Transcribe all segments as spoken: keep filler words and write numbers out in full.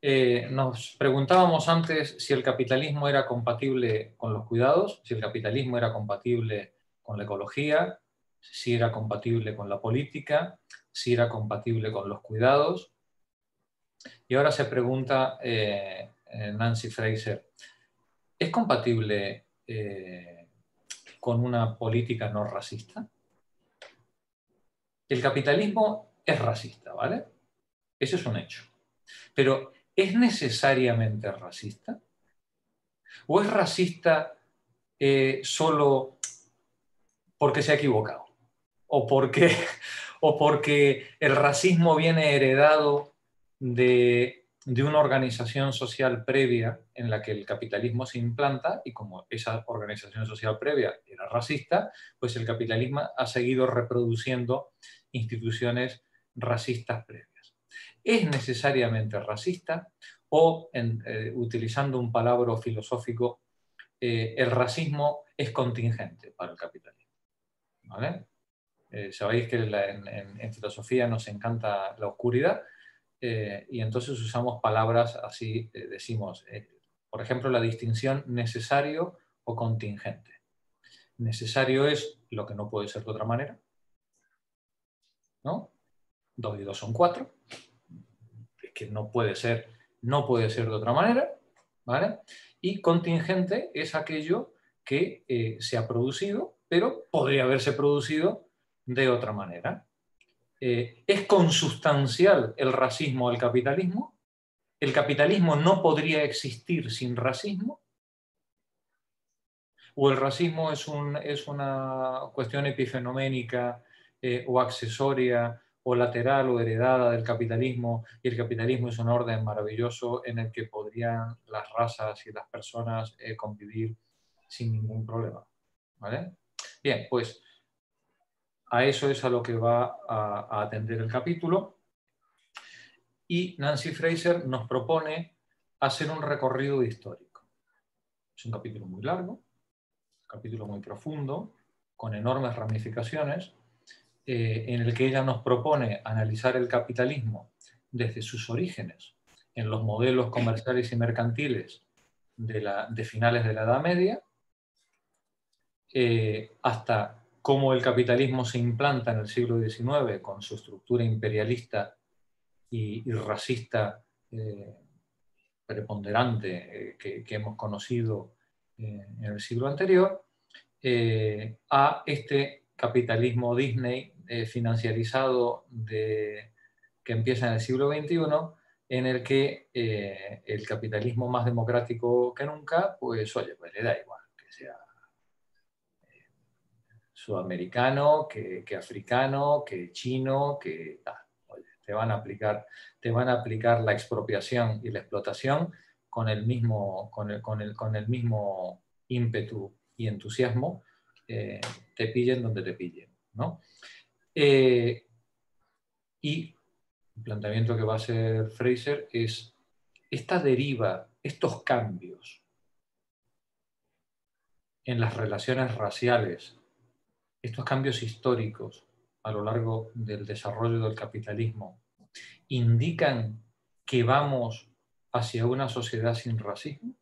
Eh, nos preguntábamos antes si el capitalismo era compatible con los cuidados, si el capitalismo era compatible con la ecología, si era compatible con la política, si era compatible con los cuidados. Y ahora se pregunta eh, Nancy Fraser, ¿es compatible eh, con una política no racista? El capitalismo es racista, ¿vale? Ese es un hecho. Pero ¿es necesariamente racista? ¿O es racista eh, solo porque se ha equivocado? ¿O porque, o porque el racismo viene heredado de, de una organización social previa en la que el capitalismo se implanta y como esa organización social previa era racista, pues el capitalismo ha seguido reproduciendo instituciones racistas previas? ¿Es necesariamente racista? O, en, eh, utilizando un palabra filosófico, eh, el racismo es contingente para el capitalismo, ¿vale? Eh, sabéis que la, en, en, en filosofía nos encanta la oscuridad eh, y entonces usamos palabras así, eh, decimos, eh, por ejemplo, la distinción necesario o contingente. Necesario es lo que no puede ser de otra manera, ¿no? Dos y dos son cuatro, es que no puede ser, no puede ser de otra manera, ¿vale? Y contingente es aquello que eh, se ha producido, pero podría haberse producido de otra manera. Eh, ¿Es consustancial el racismo al capitalismo? ¿El capitalismo no podría existir sin racismo? ¿O el racismo es, un, es una cuestión epifenoménica eh, o accesoria o lateral o heredada del capitalismo y el capitalismo es un orden maravilloso en el que podrían las razas y las personas eh, convivir sin ningún problema? ¿Vale? Bien, pues a eso es a lo que va a, a atender el capítulo. Y Nancy Fraser nos propone hacer un recorrido histórico. Es un capítulo muy largo, un capítulo muy profundo, con enormes ramificaciones, eh, en el que ella nos propone analizar el capitalismo desde sus orígenes en los modelos comerciales y mercantiles de, la, de finales de la Edad Media, eh, hasta cómo el capitalismo se implanta en el siglo diecinueve con su estructura imperialista y, y racista eh, preponderante eh, que, que hemos conocido eh, en el siglo anterior, eh, a este capitalismo Disney eh, financiarizado de, que empieza en el siglo veintiuno, en el que eh, el capitalismo más democrático que nunca, pues oye, pues le da igual que sea eh, sudamericano, que, que africano, que chino, que tal. Oye, te van a aplicar, te van a aplicar la expropiación y la explotación con el mismo, con el, con el, con el mismo ímpetu y entusiasmo, eh, te pillen donde te pillen, ¿no? Eh, y el planteamiento que va a hacer Fraser es esta deriva, estos cambios en las relaciones raciales, estos cambios históricos a lo largo del desarrollo del capitalismo, indican que vamos hacia una sociedad sin racismo?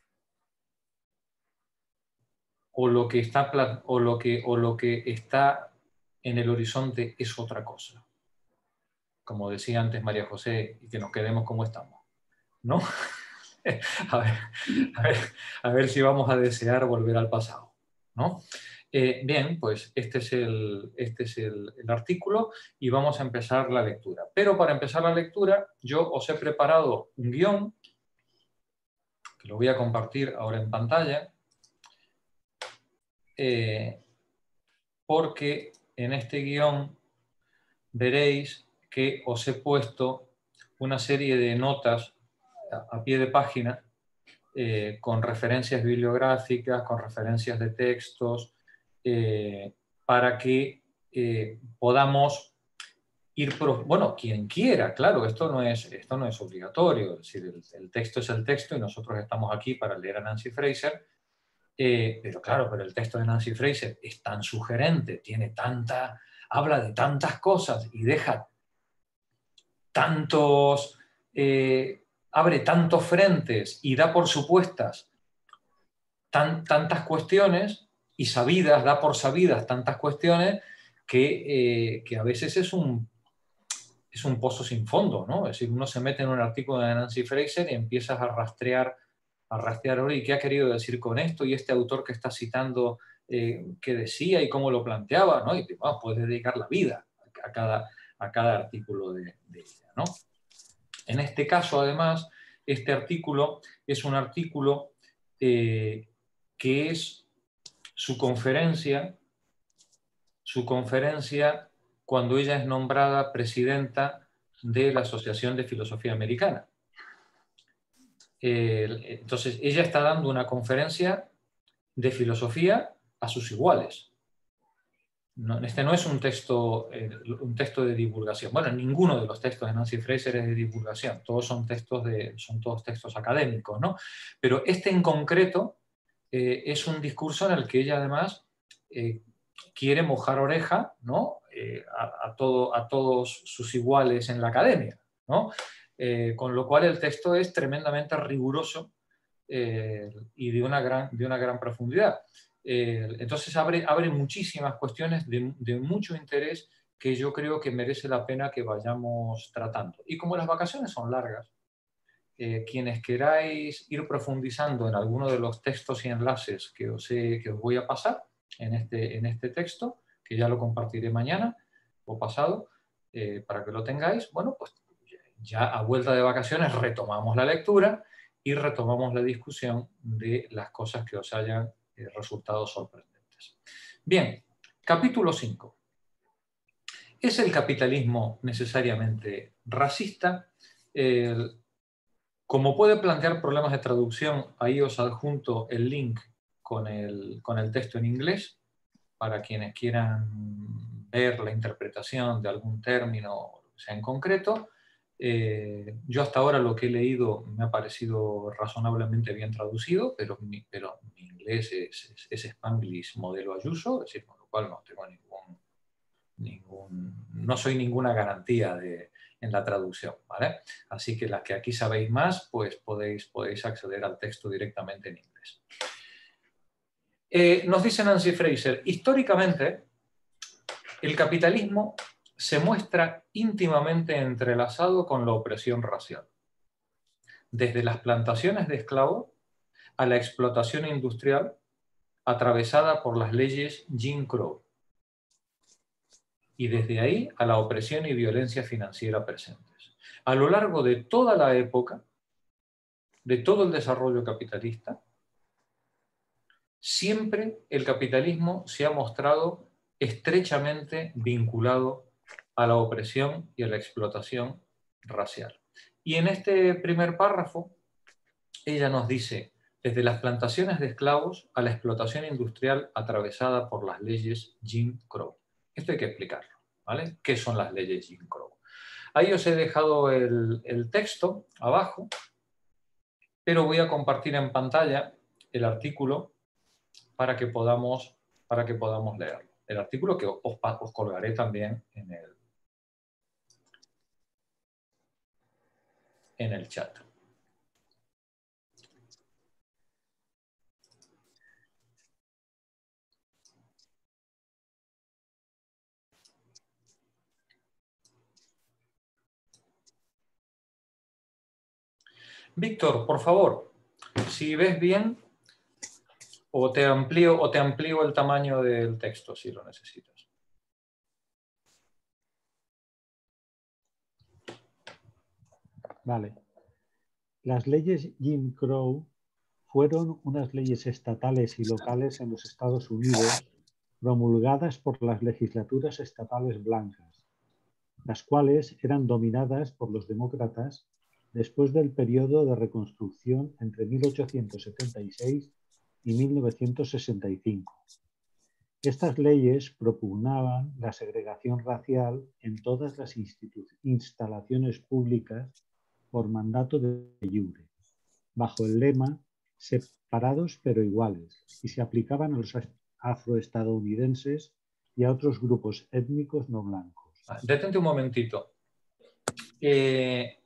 ¿O lo que está, o lo que, o lo que está en el horizonte es otra cosa? Como decía antes María José, y que nos quedemos como estamos, ¿no? a, ver, a, ver, a ver si vamos a desear volver al pasado, ¿no? Eh, bien, pues este es, el, este es el, el artículo y vamos a empezar la lectura. Pero para empezar la lectura, yo os he preparado un guión, que lo voy a compartir ahora en pantalla, eh, porque en este guión veréis que os he puesto una serie de notas a, a pie de página eh, con referencias bibliográficas, con referencias de textos, eh, para que eh, podamos ir, pro, bueno, quien quiera, claro, esto no es, esto no es obligatorio, es decir, el, el texto es el texto y nosotros estamos aquí para leer a Nancy Fraser, eh, pero claro, pero el texto de Nancy Fraser es tan sugerente, tiene tanta, habla de tantas cosas y deja tantos, eh, abre tantos frentes y da por supuestas tan, tantas cuestiones y sabidas, da por sabidas tantas cuestiones que, eh, que a veces es un, es un pozo sin fondo, ¿no? Es decir, uno se mete en un artículo de Nancy Fraser y empiezas a rastrear, a rastrear, oye, ¿qué ha querido decir con esto? Y este autor que está citando, eh, ¿qué decía y cómo lo planteaba? ¿No? Y te, bueno, puedes dedicar la vida a cada, a cada artículo de, de ella, ¿no? En este caso, además, este artículo es un artículo eh, que es su conferencia, su conferencia cuando ella es nombrada presidenta de la Asociación de Filosofía Americana. Eh, entonces, ella está dando una conferencia de filosofía a sus iguales. No, este no es un texto, eh, un texto de divulgación. Bueno, ninguno de los textos de Nancy Fraser es de divulgación. Todos son textos, de, son todos textos académicos, ¿no? Pero este en concreto eh, es un discurso en el que ella además eh, quiere mojar oreja, ¿no? eh, a, a, todo, a todos sus iguales en la academia, ¿no? Eh, con lo cual el texto es tremendamente riguroso eh, y de una gran, de una gran profundidad. Eh, entonces abre, abre muchísimas cuestiones de, de mucho interés que yo creo que merece la pena que vayamos tratando. Y como las vacaciones son largas, eh, quienes queráis ir profundizando en alguno de los textos y enlaces que os, he, que os voy a pasar en este, en este texto, que ya lo compartiré mañana o pasado, eh, para que lo tengáis, bueno, pues ya a vuelta de vacaciones retomamos la lectura y retomamos la discusión de las cosas que os hayan eh, resultado sorprendentes. Bien, capítulo cinco. ¿Es el capitalismo necesariamente racista? El, como puede plantear problemas de traducción, ahí os adjunto el link con el, con el texto en inglés para quienes quieran ver la interpretación de algún término sea en concreto. Eh, yo hasta ahora lo que he leído me ha parecido razonablemente bien traducido, pero mi, pero mi inglés es, es, es Spanglish modelo Ayuso, es decir, con lo cual no tengo ningún, ningún no soy ninguna garantía de, en la traducción, ¿vale? Así que las que aquí sabéis más, pues podéis, podéis acceder al texto directamente en inglés. Eh, nos dice Nancy Fraser, históricamente el capitalismo se muestra íntimamente entrelazado con la opresión racial. Desde las plantaciones de esclavos a la explotación industrial atravesada por las leyes Jim Crow. Y desde ahí a la opresión y violencia financiera presentes. A lo largo de toda la época, de todo el desarrollo capitalista, siempre el capitalismo se ha mostrado estrechamente vinculado a la opresión y a la explotación racial. Y en este primer párrafo, ella nos dice, desde las plantaciones de esclavos a la explotación industrial atravesada por las leyes Jim Crow. Esto hay que explicarlo, ¿vale? ¿Qué son las leyes Jim Crow? Ahí os he dejado el, el texto abajo, pero voy a compartir en pantalla el artículo para que podamos, para que podamos leerlo. El artículo que os, os colgaré también en el, en el chat. Víctor, por favor, si ves bien, o te amplío, o te amplío el tamaño del texto si lo necesitas. Vale. Las leyes Jim Crow fueron unas leyes estatales y locales en los Estados Unidos promulgadas por las legislaturas estatales blancas, las cuales eran dominadas por los demócratas después del periodo de reconstrucción entre mil ochocientos setenta y seis y mil novecientos sesenta y cinco. Estas leyes propugnaban la segregación racial en todas las instalaciones públicas por mandato de iure, bajo el lema separados pero iguales, y se aplicaban a los afroestadounidenses y a otros grupos étnicos no blancos. Detente un momentito. Eh,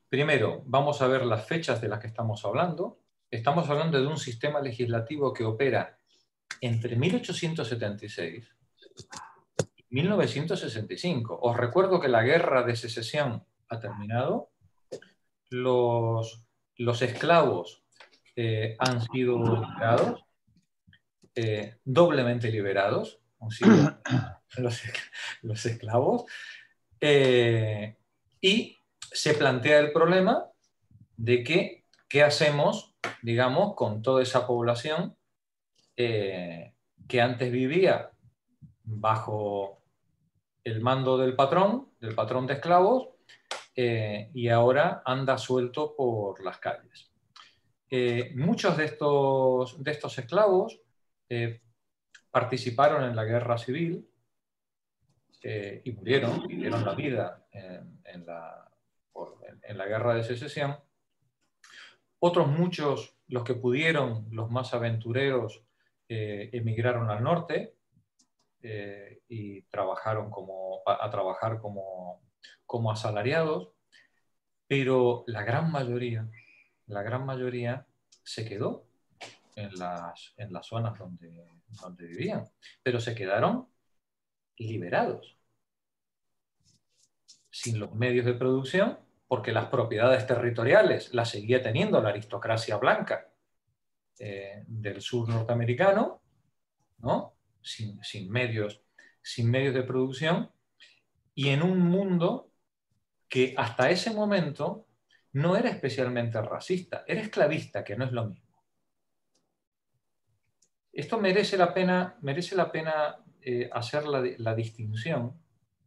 Primero, vamos a ver las fechas de las que estamos hablando. Estamos hablando de un sistema legislativo que opera entre mil ochocientos setenta y seis y mil novecientos sesenta y cinco. Os recuerdo que la guerra de secesión ha terminado, los, los esclavos eh, han sido liberados, eh, doblemente liberados, han sido los, los esclavos, eh, y se plantea el problema de que, qué hacemos, digamos, con toda esa población eh, que antes vivía bajo el mando del patrón, del patrón de esclavos, eh, y ahora anda suelto por las calles. Eh, muchos de estos, de estos esclavos eh, participaron en la guerra civil eh, y murieron, dieron la vida en, en, la, por, en, en la guerra de secesión. Otros muchos, los que pudieron, los más aventureros, eh, emigraron al norte eh, y trabajaron como, a, a trabajar como, como asalariados, pero la gran mayoría, la gran mayoría se quedó en las, en las zonas donde, donde vivían, pero se quedaron liberados, sin los medios de producción, porque las propiedades territoriales las seguía teniendo la aristocracia blanca eh, del sur norteamericano, ¿no? sin, sin, medios, sin medios de producción, y en un mundo que hasta ese momento no era especialmente racista, era esclavista, que no es lo mismo. Esto merece la pena, merece la pena eh, hacer la, la distinción,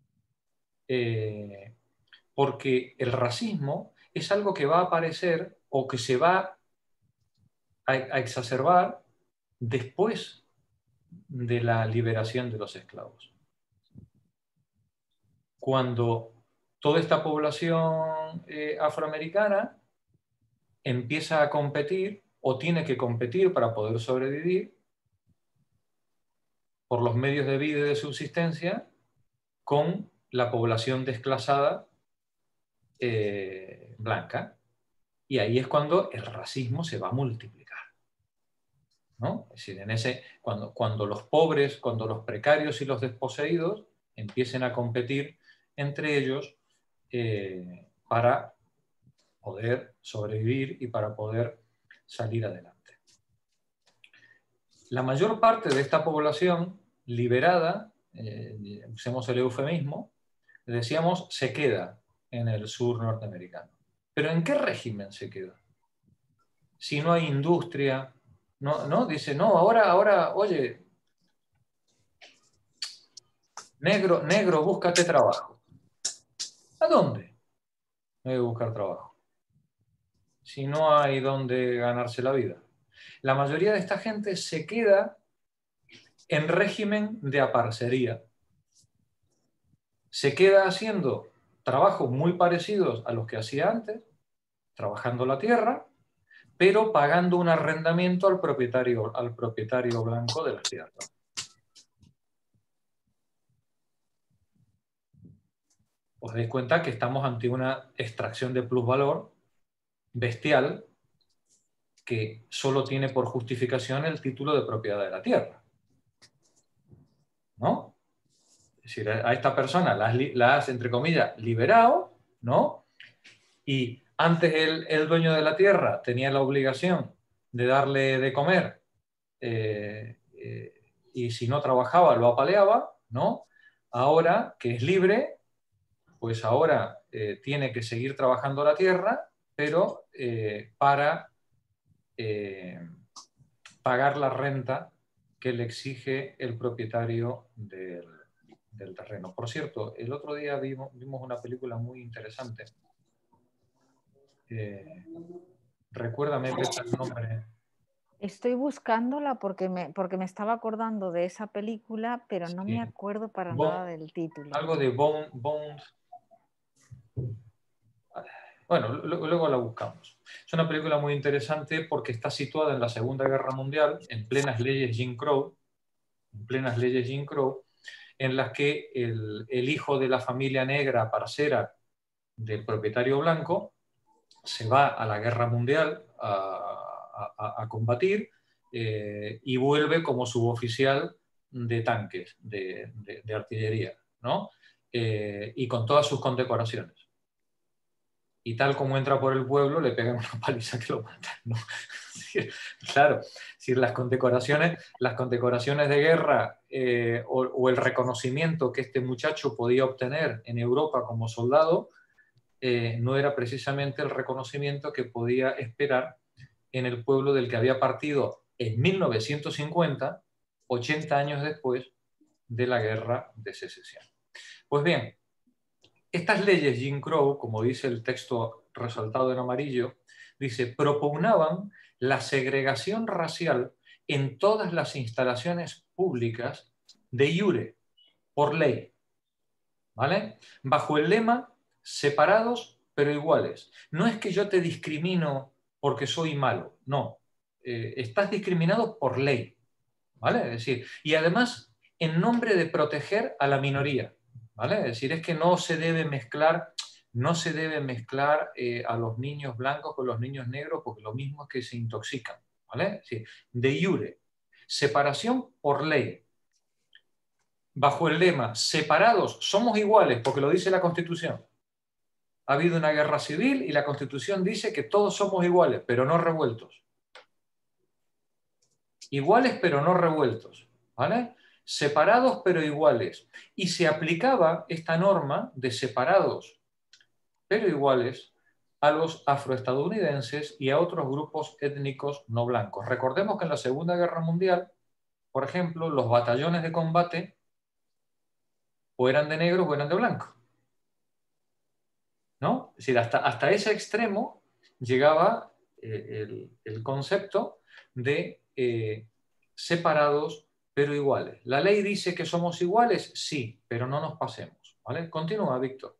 eh, porque el racismo es algo que va a aparecer o que se va a, a exacerbar después de la liberación de los esclavos. Cuando toda esta población eh, afroamericana empieza a competir o tiene que competir para poder sobrevivir por los medios de vida y de subsistencia con la población desclasada eh, blanca. Y ahí es cuando el racismo se va a multiplicar, ¿no? Es decir, en ese, cuando, cuando los pobres, cuando los precarios y los desposeídos empiecen a competir entre ellos eh, para poder sobrevivir y para poder salir adelante. La mayor parte de esta población liberada, eh, usemos el eufemismo, decíamos, se queda en el sur norteamericano. ¿Pero en qué régimen se queda? Si no hay industria, no, no, dice, no, ahora, ahora, oye, negro, negro, búscate trabajo. ¿A dónde? No hay que buscar trabajo. Si no hay dónde ganarse la vida. La mayoría de esta gente se queda en régimen de aparcería. Se queda haciendo trabajos muy parecidos a los que hacía antes, trabajando la tierra, pero pagando un arrendamiento al propietario, al propietario blanco de las tierras. Os dais cuenta que estamos ante una extracción de plusvalor bestial que solo tiene por justificación el título de propiedad de la tierra, ¿no? Es decir, a esta persona la has, la has entre comillas, liberado, ¿no? Y antes el, el dueño de la tierra tenía la obligación de darle de comer eh, eh, y si no trabajaba lo apaleaba, ¿no? Ahora que es libre, pues ahora eh, tiene que seguir trabajando la tierra, pero eh, para eh, pagar la renta que le exige el propietario del, del terreno. Por cierto, el otro día vimos, vimos una película muy interesante. Eh, recuérdame el nombre. Estoy buscándola porque me, porque me estaba acordando de esa película, pero no sí. me acuerdo para Bone, nada del título. Algo de Bone, Bones. Bueno, luego la buscamos. Es una película muy interesante porque está situada en la Segunda Guerra Mundial, en plenas leyes Jim Crow, en plenas leyes Jim Crow, en las que el, el hijo de la familia negra parcera del propietario blanco se va a la guerra mundial a, a, a combatir eh, y vuelve como suboficial de tanques, de, de, de artillería, ¿no? Eh, y con todas sus condecoraciones. Y tal como entra por el pueblo, le pegan una paliza que lo matan, ¿no? Claro, si las condecoraciones, las condecoraciones de guerra eh, o, o el reconocimiento que este muchacho podía obtener en Europa como soldado, eh, no era precisamente el reconocimiento que podía esperar en el pueblo del que había partido en mil novecientos cincuenta, ochenta años después de la Guerra de Secesión. Pues bien, estas leyes Jim Crow, como dice el texto resaltado en amarillo, dice, propugnaban la segregación racial en todas las instalaciones públicas de iure, por ley, ¿vale? Bajo el lema, separados pero iguales. No es que yo te discrimino porque soy malo, no. Eh, estás discriminado por ley, ¿vale? Es decir, y además en nombre de proteger a la minoría, ¿vale? Es decir, es que no se debe mezclar, no se debe mezclar eh, a los niños blancos con los niños negros porque lo mismo es que se intoxican, ¿vale? Es decir, de iure, separación por ley, bajo el lema, separados, somos iguales, porque lo dice la Constitución. Ha habido una guerra civil y la Constitución dice que todos somos iguales, pero no revueltos. Iguales, pero no revueltos, ¿vale? Separados, pero iguales. Y se aplicaba esta norma de separados, pero iguales, a los afroestadounidenses y a otros grupos étnicos no blancos. Recordemos que en la Segunda Guerra Mundial, por ejemplo, los batallones de combate o eran de negro o eran de blanco, ¿no? Es decir, hasta, hasta ese extremo llegaba eh, el, el concepto de eh, separados pero iguales. ¿La ley dice que somos iguales? Sí, pero no nos pasemos, ¿vale? Continúa, Víctor.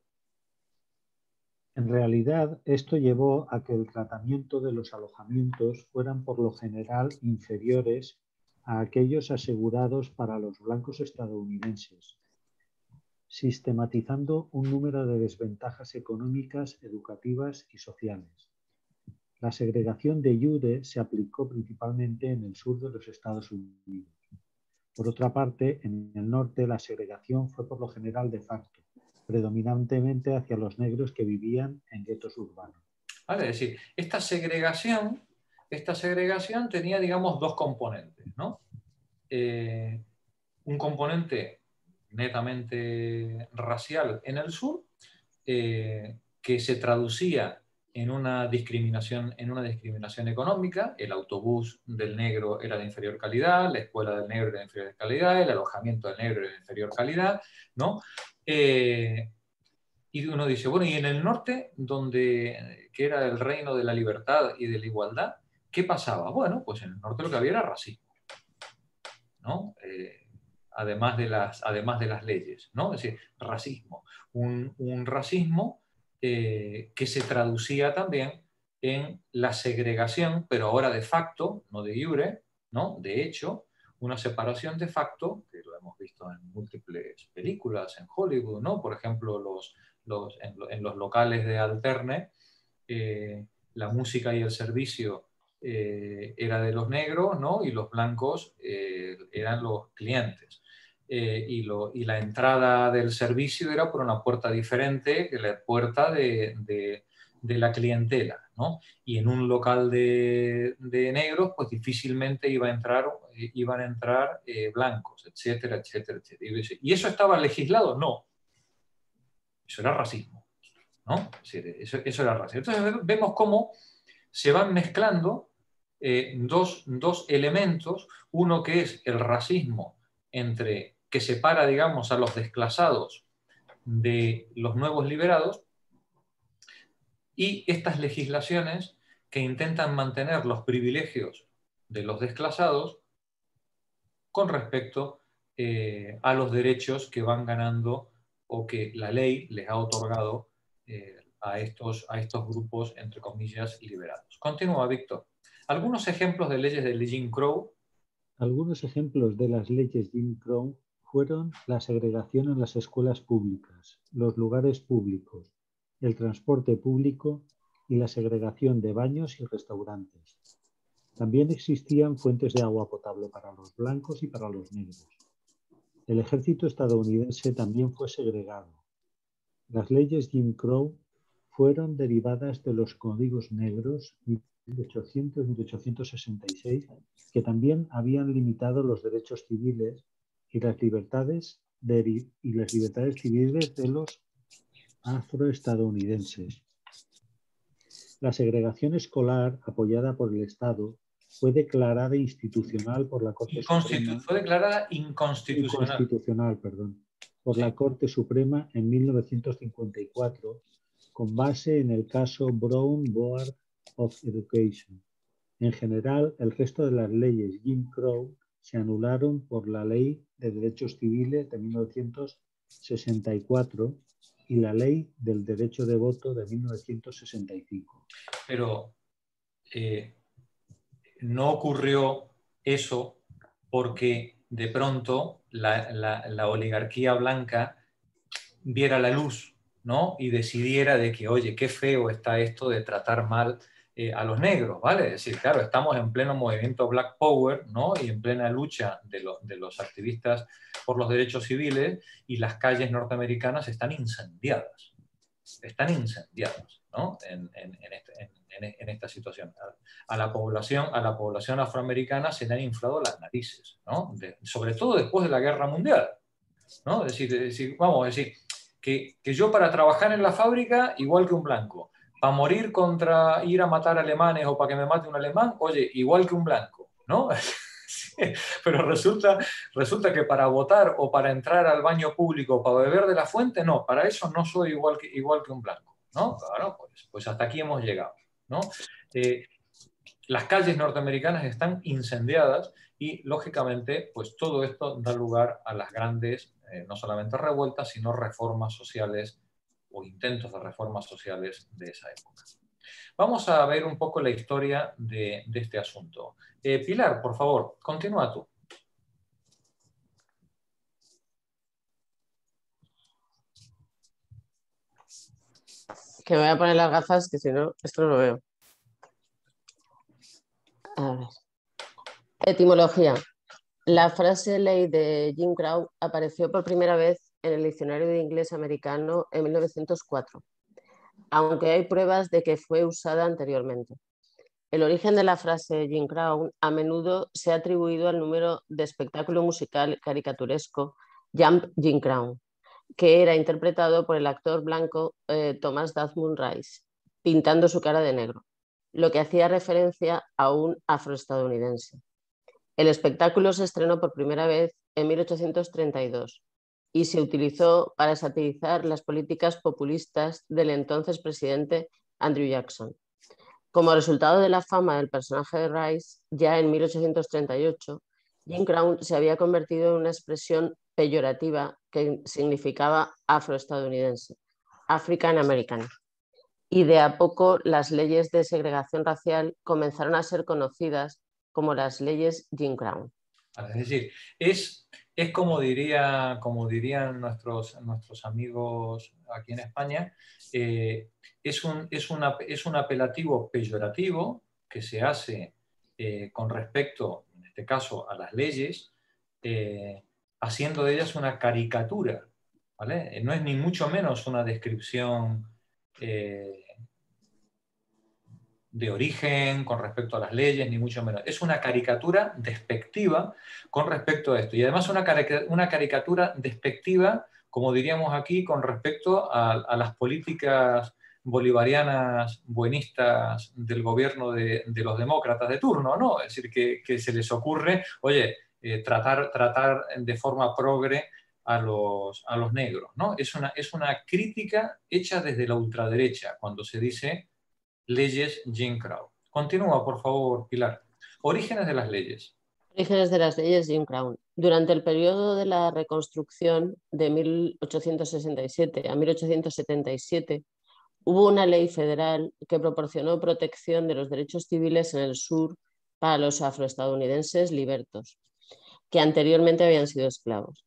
En realidad, esto llevó a que el tratamiento de los alojamientos fueran por lo general inferiores a aquellos asegurados para los blancos estadounidenses, sistematizando un número de desventajas económicas, educativas y sociales. La segregación de iure se aplicó principalmente en el sur de los Estados Unidos. Por otra parte, en el norte la segregación fue por lo general de facto, predominantemente hacia los negros que vivían en guetos urbanos. Vale, es decir, esta segregación, esta segregación tenía, digamos, dos componentes, ¿no? Eh, un componente netamente racial en el sur, eh, que se traducía en una discriminación, en una discriminación económica. El autobús del negro era de inferior calidad, la escuela del negro era de inferior calidad, el alojamiento del negro era de inferior calidad, ¿no? Eh, y uno dice, bueno, y en el norte, donde, que era el reino de la libertad y de la igualdad, ¿qué pasaba? Bueno, pues en el norte lo que había era racismo, ¿no? Eh, además, de las, además de las leyes, ¿no? Es decir, racismo. Un, un racismo eh, que se traducía también en la segregación, pero ahora de facto, no de iure, ¿no? De hecho, una separación de facto, que lo hemos visto en múltiples películas, en Hollywood, ¿no? Por ejemplo, los, los, en, en los locales de Alterne, eh, la música y el servicio eh, era de los negros, ¿no? Y los blancos eh, eran los clientes. Eh, y, lo, y la entrada del servicio era por una puerta diferente que la puerta de, de, de la clientela, ¿no? Y en un local de, de negros, pues difícilmente iba a entrar, iban a entrar eh, blancos, etcétera, etcétera, etcétera. ¿Y eso estaba legislado? No. Eso era racismo, ¿no? Es decir, eso, eso era racismo. Entonces vemos cómo se van mezclando eh, dos, dos elementos, uno que es el racismo entre, que separa, digamos, a los desclasados de los nuevos liberados, y estas legislaciones que intentan mantener los privilegios de los desclasados con respecto eh, a los derechos que van ganando o que la ley les ha otorgado eh, a, estos, a estos grupos, entre comillas, liberados. Continúa, Víctor. Algunos ejemplos de leyes de Jim Crow. Algunos ejemplos de las leyes Jim Crow fueron la segregación en las escuelas públicas, los lugares públicos, el transporte público y la segregación de baños y restaurantes. También existían fuentes de agua potable para los blancos y para los negros. El ejército estadounidense también fue segregado. Las leyes Jim Crow fueron derivadas de los códigos negros mil ochocientos a mil ochocientos sesenta y seis, que también habían limitado los derechos civiles y las libertades, de, y las libertades civiles de los afroestadounidenses. La segregación escolar, apoyada por el Estado, fue declarada institucional por la Corte Suprema. Fue declarada inconstitucional. Inconstitucional, perdón, por sí. la Corte Suprema en mil novecientos cincuenta y cuatro, con base en el caso Brown Board of Education. En general, el resto de las leyes Jim Crow se anularon por la Ley de Derechos Civiles de mil novecientos sesenta y cuatro y la Ley del Derecho de Voto de mil novecientos sesenta y cinco. Pero eh, no ocurrió eso porque de pronto la, la, la oligarquía blanca viera la luz, ¿no? Y decidiera de que, oye, qué feo está esto de tratar mal eh, a los negros, ¿vale? Es decir, claro, estamos en pleno movimiento Black Power, ¿no? Y en plena lucha de, lo, de los activistas por los derechos civiles, y las calles norteamericanas están incendiadas, están incendiadas, ¿no? En, en, en, este, en, en, en esta situación. A, a, la población, a la población afroamericana se le han inflado las narices, ¿no? De, sobre todo después de la Guerra Mundial, ¿no? Es decir, es decir vamos a decir, que, que yo para trabajar en la fábrica, igual que un blanco, para morir contra ir a matar alemanes o para que me mate un alemán, oye, igual que un blanco, ¿no? Sí, pero resulta, resulta que para votar o para entrar al baño público o para beber de la fuente, no, para eso no soy igual que, igual que un blanco, ¿no? Claro, pues, pues hasta aquí hemos llegado, ¿no? Eh, las calles norteamericanas están incendiadas y, lógicamente, pues todo esto da lugar a las grandes, eh, no solamente revueltas, sino reformas sociales o intentos de reformas sociales de esa época. Vamos a ver un poco la historia de, de este asunto. Eh, Pilar, por favor, continúa tú. Que me voy a poner las gafas, que si no, esto no lo veo. A ver. Etimología. La frase ley de Jim Crow apareció por primera vez en el Diccionario de Inglés Americano en mil novecientos cuatro, aunque hay pruebas de que fue usada anteriormente. El origen de la frase Jim Crow a menudo se ha atribuido al número de espectáculo musical caricaturesco Jump Jim Crow, que era interpretado por el actor blanco eh, Thomas Desmond Rice, pintando su cara de negro, lo que hacía referencia a un afroestadounidense. El espectáculo se estrenó por primera vez en mil ochocientos treinta y dos y se utilizó para satirizar las políticas populistas del entonces presidente Andrew Jackson. Como resultado de la fama del personaje de Rice, ya en mil ochocientos treinta y ocho, Jim Crow se había convertido en una expresión peyorativa que significaba afroestadounidense, African American. Y de a poco las leyes de segregación racial comenzaron a ser conocidas como las leyes Jim Crow. Es decir, es, es como, diría, como dirían nuestros, nuestros amigos aquí en España, eh, es, un, es, una, es un apelativo peyorativo que se hace eh, con respecto, en este caso, a las leyes, eh, haciendo de ellas una caricatura, ¿vale? No es ni mucho menos una descripción eh, de origen con respecto a las leyes, ni mucho menos. Es una caricatura despectiva con respecto a esto. Y además una, caric una caricatura despectiva, como diríamos aquí, con respecto a, a las políticas bolivarianas buenistas del gobierno de, de los demócratas de turno, ¿no? Es decir, que, que se les ocurre, oye, eh, tratar, tratar de forma progre a los, a los negros, ¿no? Es una, es una crítica hecha desde la ultraderecha, cuando se dice leyes Jim Crow. Continúa, por favor, Pilar. Orígenes de las leyes. Orígenes de las leyes Jim Crow. Durante el periodo de la reconstrucción de mil ochocientos sesenta y siete a mil ochocientos setenta y siete, hubo una ley federal que proporcionó protección de los derechos civiles en el sur para los afroestadounidenses libertos, que anteriormente habían sido esclavos.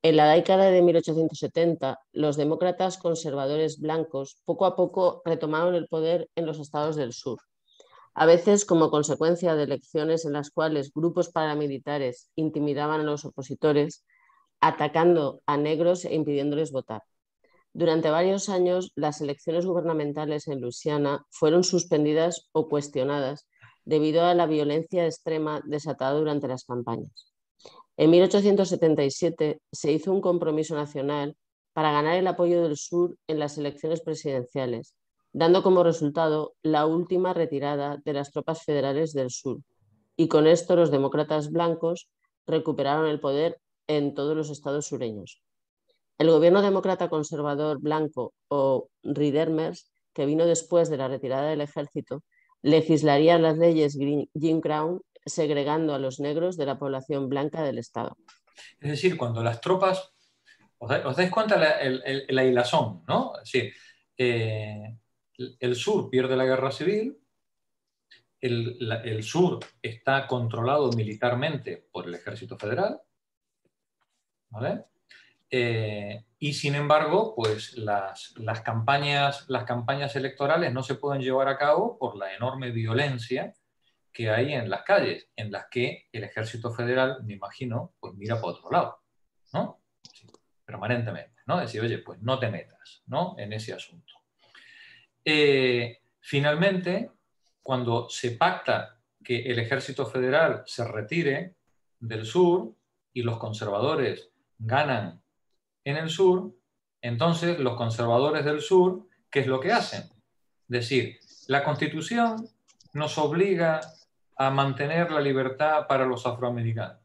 En la década de mil ochocientos setenta, los demócratas conservadores blancos poco a poco retomaron el poder en los estados del sur, a veces como consecuencia de elecciones en las cuales grupos paramilitares intimidaban a los opositores, atacando a negros e impidiéndoles votar. Durante varios años, las elecciones gubernamentales en Luisiana fueron suspendidas o cuestionadas debido a la violencia extrema desatada durante las campañas. En mil ochocientos setenta y siete se hizo un compromiso nacional para ganar el apoyo del sur en las elecciones presidenciales, dando como resultado la última retirada de las tropas federales del sur. Y con esto los demócratas blancos recuperaron el poder en todos los estados sureños. El gobierno demócrata conservador blanco o Reedermers, que vino después de la retirada del ejército, legislaría las leyes Jim Crow, segregando a los negros de la población blanca del estado. Es decir, cuando las tropas, os, da, os dais cuenta la, el, el, la hilazón, ¿no? Es decir, eh, el sur pierde la guerra civil, el, la, el sur está controlado militarmente por el ejército federal, ¿vale? Eh, y sin embargo, pues las, las, campañas, las campañas electorales no se pueden llevar a cabo por la enorme violencia que hay en las calles, en las que el ejército federal, me imagino, pues mira por otro lado, ¿no? Sí, permanentemente, ¿no? Decir, oye, pues no te metas, ¿no? En ese asunto. Eh, finalmente, cuando se pacta que el ejército federal se retire del sur y los conservadores ganan en el sur, entonces los conservadores del sur, ¿qué es lo que hacen? Decir, la Constitución nos obliga a mantener la libertad para los afroamericanos.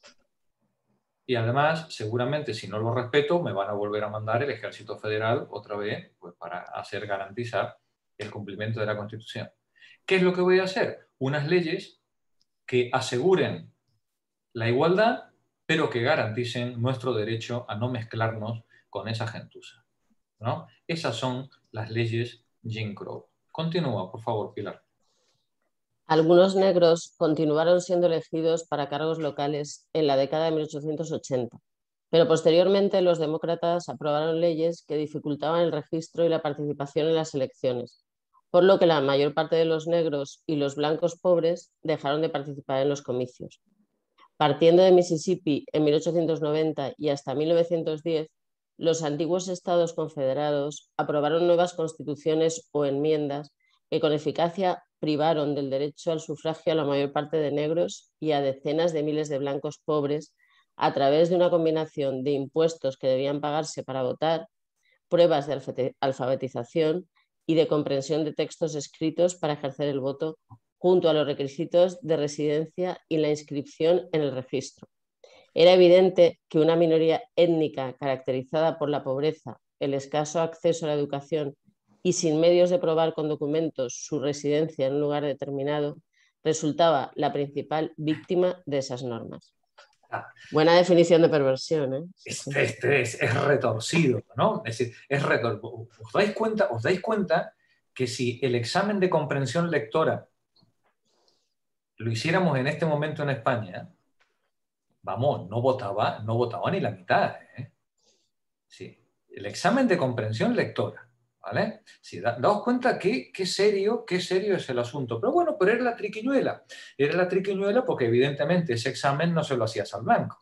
Y además, seguramente, si no lo respeto, me van a volver a mandar el ejército federal otra vez, pues para hacer garantizar el cumplimiento de la Constitución. ¿Qué es lo que voy a hacer? Unas leyes que aseguren la igualdad, pero que garanticen nuestro derecho a no mezclarnos con esa gentuza, ¿no? Esas son las leyes Jim Crow. Continúa, por favor, Pilar. Algunos negros continuaron siendo elegidos para cargos locales en la década de mil ochocientos ochenta, pero posteriormente los demócratas aprobaron leyes que dificultaban el registro y la participación en las elecciones, por lo que la mayor parte de los negros y los blancos pobres dejaron de participar en los comicios. Partiendo de Mississippi en mil ochocientos noventa y hasta mil novecientos diez, los antiguos estados confederados aprobaron nuevas constituciones o enmiendas que con eficacia privaron del derecho al sufragio a la mayor parte de negros y a decenas de miles de blancos pobres a través de una combinación de impuestos que debían pagarse para votar, pruebas de alfabetización y de comprensión de textos escritos para ejercer el voto, junto a los requisitos de residencia y la inscripción en el registro. Era evidente que una minoría étnica caracterizada por la pobreza, el escaso acceso a la educación y sin medios de probar con documentos su residencia en un lugar determinado, resultaba la principal víctima de esas normas. Ah, buena definición de perversión, ¿eh? Este, este es, es retorcido, ¿no? Es decir, es retorcido. ¿Os dais cuenta, os dais cuenta que si el examen de comprensión lectora lo hiciéramos en este momento en España, vamos, no votaba, no votaba ni la mitad, ¿eh? Sí, el examen de comprensión lectora, ¿vale? Sí, da, daos cuenta que qué serio, qué serio es el asunto. Pero bueno, pero era la triquiñuela. Era la triquiñuela porque evidentemente ese examen no se lo hacías al blanco,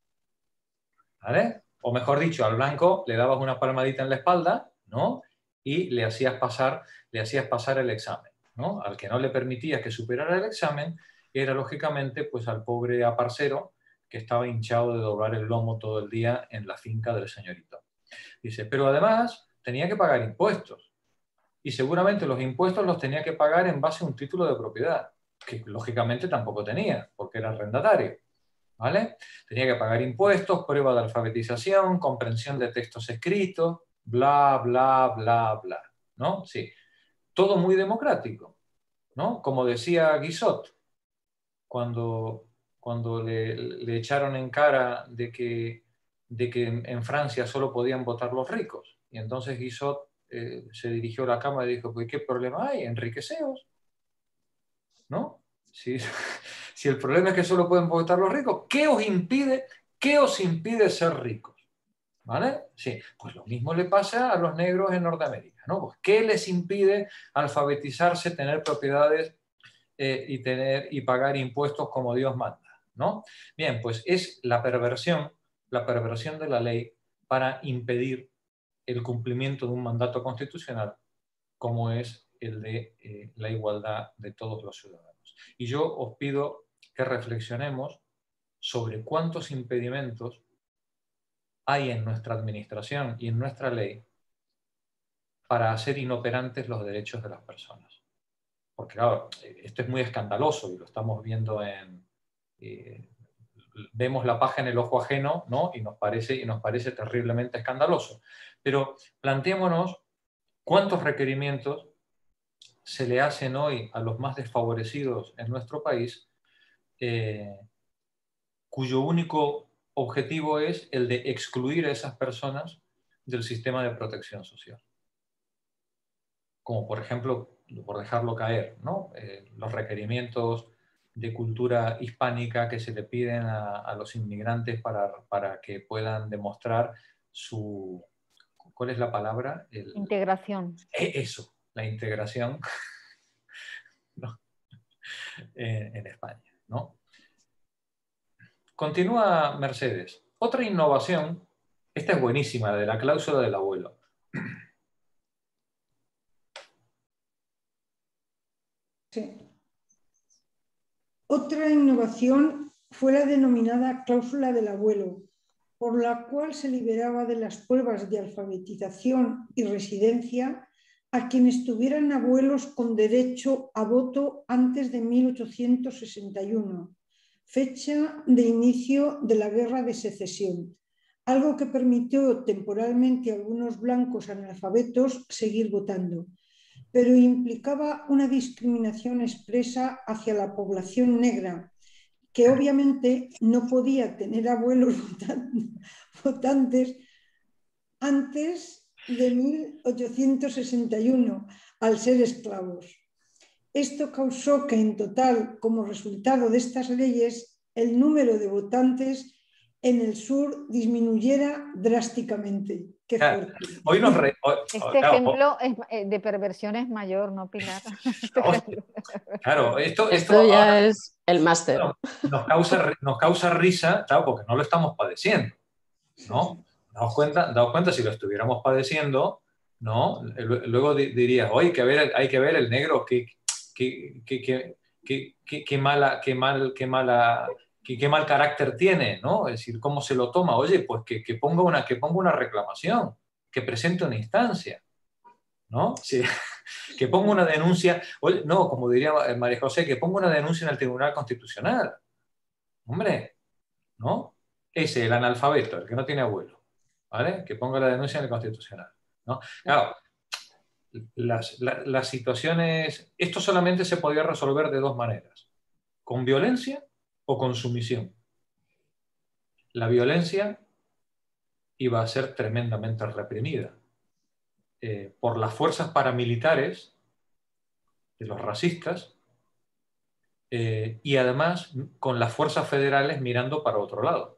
¿vale? O mejor dicho, al blanco le dabas una palmadita en la espalda, ¿no? Y le hacías pasar, le hacías pasar el examen, ¿no? Al que no le permitías que superara el examen era lógicamente pues al pobre aparcero que estaba hinchado de doblar el lomo todo el día en la finca del señorito. Dice, pero además tenía que pagar impuestos. Y seguramente los impuestos los tenía que pagar en base a un título de propiedad, que lógicamente tampoco tenía, porque era arrendatario, ¿vale? Tenía que pagar impuestos, prueba de alfabetización, comprensión de textos escritos, bla, bla, bla, bla, ¿no? Sí. Todo muy democrático, ¿no? Como decía Guizot, cuando, cuando le, le echaron en cara de que, de que en, en Francia solo podían votar los ricos. Y entonces Guizot eh, se dirigió a la Cámara y dijo, pues ¿qué problema hay? Enriqueceos, ¿no? Si, si el problema es que solo pueden votar los ricos, ¿qué os impide, qué os impide ser ricos? ¿Vale? Sí, pues lo mismo le pasa a los negros en Norteamérica, ¿no? Pues, ¿qué les impide alfabetizarse, tener propiedades eh, y, tener, y pagar impuestos como Dios manda, ¿no? Bien, pues es la perversión, la perversión de la ley para impedir el cumplimiento de un mandato constitucional como es el de eh, la igualdad de todos los ciudadanos. Y yo os pido que reflexionemos sobre cuántos impedimentos hay en nuestra administración y en nuestra ley para hacer inoperantes los derechos de las personas. Porque claro, esto es muy escandaloso y lo estamos viendo en... Eh, vemos la paja en el ojo ajeno, ¿no? y, nos parece, y nos parece terriblemente escandaloso. Pero planteémonos cuántos requerimientos se le hacen hoy a los más desfavorecidos en nuestro país, eh, cuyo único objetivo es el de excluir a esas personas del sistema de protección social. Como por ejemplo, por dejarlo caer, ¿no? Eh, los requerimientos de cultura hispánica que se le piden a, a los inmigrantes para, para que puedan demostrar su... ¿Cuál es la palabra? El, integración. Eso, la integración ¿no? en, en España, ¿no? Continúa Mercedes. Otra innovación, esta es buenísima, de la cláusula del abuelo. Sí. Otra innovación fue la denominada cláusula del abuelo, por la cual se liberaba de las pruebas de alfabetización y residencia a quienes tuvieran abuelos con derecho a voto antes de mil ochocientos sesenta y uno, fecha de inicio de la Guerra de Secesión, algo que permitió temporalmente a algunos blancos analfabetos seguir votando, pero implicaba una discriminación expresa hacia la población negra, que obviamente no podía tener abuelos votantes antes de mil ochocientos sesenta y uno, al ser esclavos. Esto causó que en total, como resultado de estas leyes, el número de votantes en el sur disminuyera drásticamente. Qué fuerte. Hoy nos re... hoy, este claro, ejemplo es, de perversión es mayor, ¿no, Pilar? Este claro, esto, esto, esto ya ahora, es el máster. Claro, nos, causa, nos causa risa, claro, porque no lo estamos padeciendo, ¿no? Daos cuenta, daos cuenta si lo estuviéramos padeciendo, ¿no? Luego dirías, oye, que ver, hay que ver el negro, qué, qué, qué, qué, qué, qué, qué mala, qué mal, qué mala, qué, qué mal carácter tiene, ¿no? Es decir, cómo se lo toma. Oye, pues que, que, ponga, una, que ponga una reclamación, que presente una instancia, ¿no? Sí. Que ponga una denuncia, oye, no, como diría María José, que ponga una denuncia en el Tribunal Constitucional. Hombre, ¿no? Ese, el analfabeto, el que no tiene abuelo, ¿vale? Que ponga la denuncia en el Constitucional, ¿no? Claro, las, las, las situaciones... Esto solamente se podía resolver de dos maneras, con violencia o con sumisión. La violencia iba a ser tremendamente reprimida eh, por las fuerzas paramilitares de los racistas eh, y además con las fuerzas federales mirando para otro lado,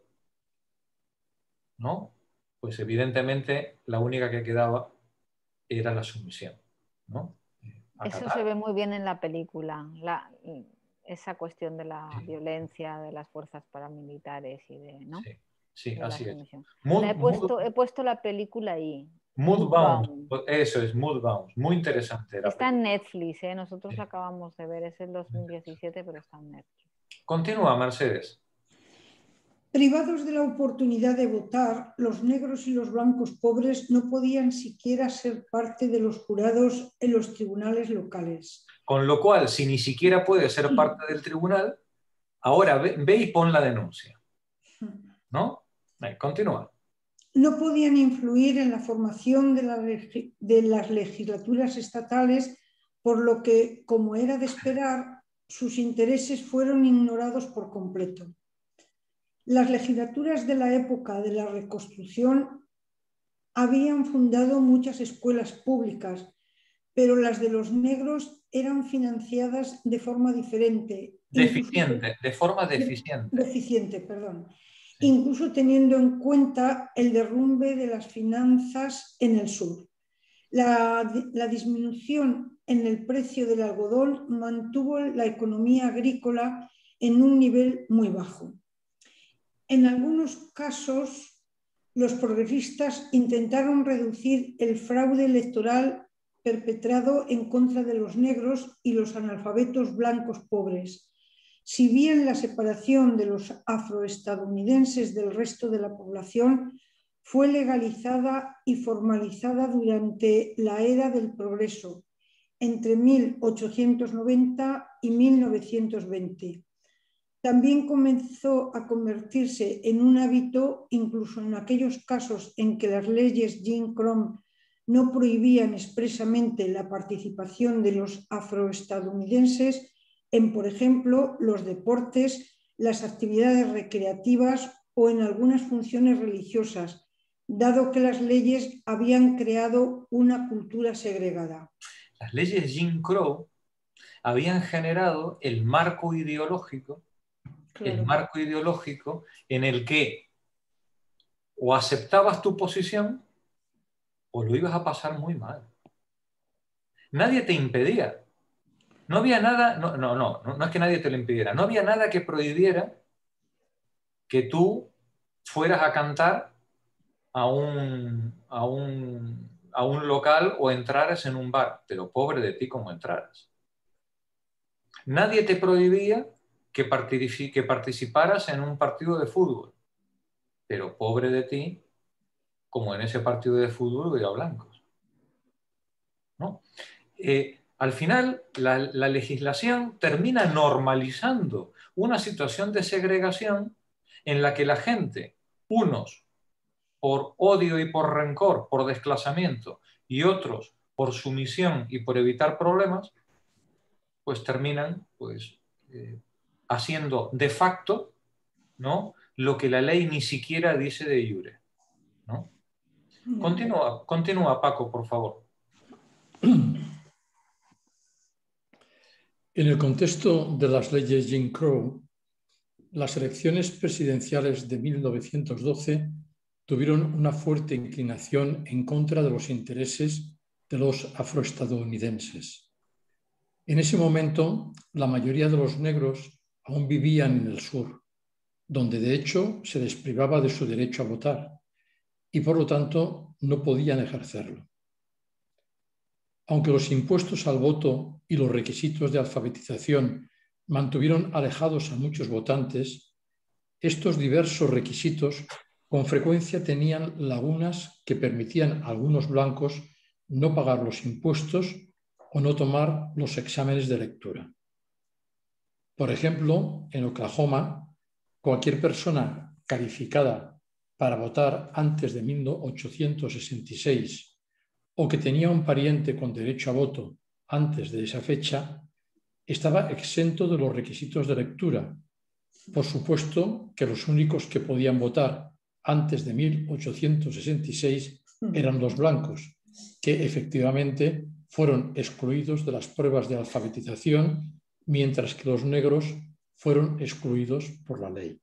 ¿no? Pues evidentemente la única que quedaba era la sumisión, ¿no? Eso se ve muy bien en la película, la, esa cuestión de la sí. violencia de las fuerzas paramilitares y de, ¿no? Sí, sí, de así es. Mood, he, puesto, he puesto la película ahí. Moodbound, eso es, Moodbound, muy interesante. Está en Netflix, ¿eh? Nosotros sí. la acabamos de ver, es el dos mil diecisiete, pero está en Netflix. Continúa, Mercedes. Privados de la oportunidad de votar, los negros y los blancos pobres no podían siquiera ser parte de los jurados en los tribunales locales. Con lo cual, si ni siquiera puede ser parte del tribunal, ahora ve, ve y pon la denuncia. ¿No? Ahí, continúa. No podían influir en la formación de, la, de las legislaturas estatales, por lo que, como era de esperar, sus intereses fueron ignorados por completo. Las legislaturas de la época de la reconstrucción habían fundado muchas escuelas públicas, pero las de los negros eran financiadas de forma diferente. Deficiente, de forma deficiente. Deficiente, perdón. Sí. incluso teniendo en cuenta el derrumbe de las finanzas en el sur. La, la disminución en el precio del algodón mantuvo la economía agrícola en un nivel muy bajo. En algunos casos, los progresistas intentaron reducir el fraude electoral perpetrado en contra de los negros y los analfabetos blancos pobres. Si bien la separación de los afroestadounidenses del resto de la población fue legalizada y formalizada durante la era del progreso, entre mil ochocientos noventa y mil novecientos veinte. También comenzó a convertirse en un hábito, incluso en aquellos casos en que las leyes Jim Crow no prohibían expresamente la participación de los afroestadounidenses en, por ejemplo, los deportes, las actividades recreativas o en algunas funciones religiosas, dado que las leyes habían creado una cultura segregada. Las leyes Jim Crow habían generado el marco ideológico, claro. el marco ideológico en el que o aceptabas tu posición o lo ibas a pasar muy mal. Nadie te impedía. No había nada, no, no, no, no es que nadie te lo impidiera, no había nada que prohibiera que tú fueras a cantar a un, a un, a un local o entraras en un bar, pero pobre de ti como entraras. Nadie te prohibía que, particip que participaras en un partido de fútbol, pero pobre de ti como en ese partido de fútbol hubiera blancos, ¿no? Eh, al final, la, la legislación termina normalizando una situación de segregación en la que la gente, unos por odio y por rencor, por desclasamiento, y otros por sumisión y por evitar problemas, pues terminan pues, eh, haciendo de facto, ¿no?, lo que la ley ni siquiera dice de jure, ¿no? No. Continúa, continúa, Paco, por favor. En el contexto de las leyes Jim Crow, las elecciones presidenciales de mil novecientos doce tuvieron una fuerte inclinación en contra de los intereses de los afroestadounidenses. En ese momento, la mayoría de los negros aún vivían en el sur, donde de hecho se les privaba de su derecho a votar y por lo tanto no podían ejercerlo. Aunque los impuestos al voto y los requisitos de alfabetización mantuvieron alejados a muchos votantes, estos diversos requisitos con frecuencia tenían lagunas que permitían a algunos blancos no pagar los impuestos o no tomar los exámenes de lectura. Por ejemplo, en Oklahoma, cualquier persona calificada para votar antes de mil ochocientos sesenta y seis o que tenía un pariente con derecho a voto antes de esa fecha, estaba exento de los requisitos de lectura. Por supuesto que los únicos que podían votar antes de mil ochocientos sesenta y seis eran los blancos, que efectivamente fueron excluidos de las pruebas de alfabetización, mientras que los negros fueron excluidos por la ley.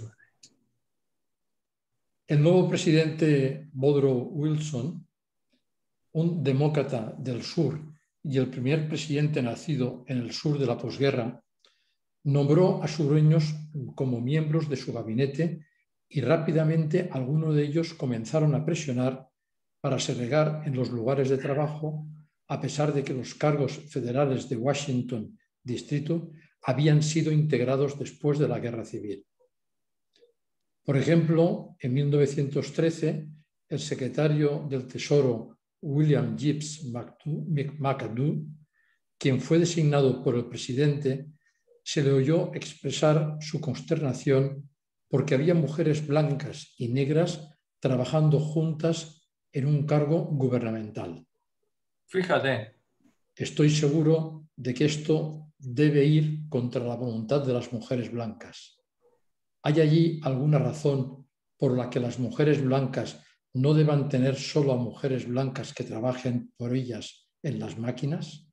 El nuevo presidente Woodrow Wilson, un demócrata del sur y el primer presidente nacido en el sur de la posguerra, nombró a sureños como miembros de su gabinete y rápidamente algunos de ellos comenzaron a presionar para segregar en los lugares de trabajo, a pesar de que los cargos federales de Washington Distrito habían sido integrados después de la Guerra Civil. Por ejemplo, en mil novecientos trece, el secretario del Tesoro William Gibbs McAdoo, quien fue designado por el presidente, se le oyó expresar su consternación porque había mujeres blancas y negras trabajando juntas en un cargo gubernamental. Fíjate. Estoy seguro de que esto debe ir contra la voluntad de las mujeres blancas. ¿Hay allí alguna razón por la que las mujeres blancas no deban tener solo a mujeres blancas que trabajen por ellas en las máquinas?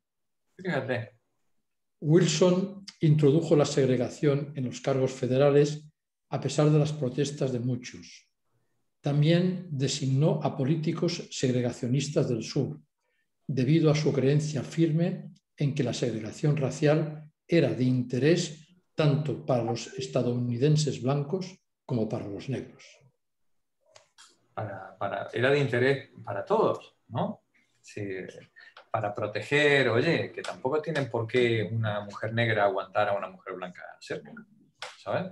Fíjate. Wilson introdujo la segregación en los cargos federales a pesar de las protestas de muchos. También designó a políticos segregacionistas del sur, debido a su creencia firme en que la segregación racial era de interés tanto para los estadounidenses blancos como para los negros. Para, para, era de interés para todos, ¿no? Sí, para proteger, oye, que tampoco tienen por qué una mujer negra aguantar a una mujer blanca cerca, ¿sabes?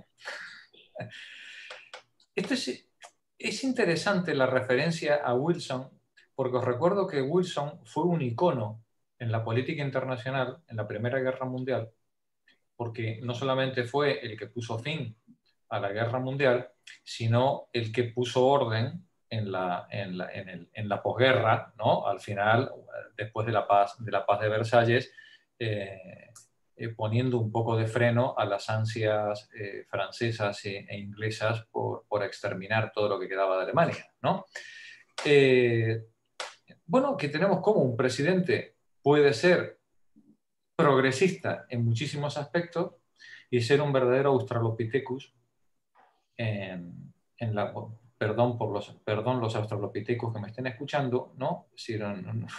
Esto es, es interesante la referencia a Wilson, porque os recuerdo que Wilson fue un icono en la política internacional en la Primera Guerra Mundial, porque no solamente fue el que puso fin a la Guerra Mundial, sino el que puso orden en la, en la, en el, en la posguerra, ¿no? Al final, después de la paz de, la paz de Versalles, eh, eh, poniendo un poco de freno a las ansias eh, francesas e, e inglesas por, por exterminar todo lo que quedaba de Alemania, ¿no? Eh, bueno, que tenemos como un presidente puede ser progresista en muchísimos aspectos y ser un verdadero Australopithecus en, en la... Perdón por los, perdón los australopithecus que me estén escuchando, ¿no? Si no, no, no.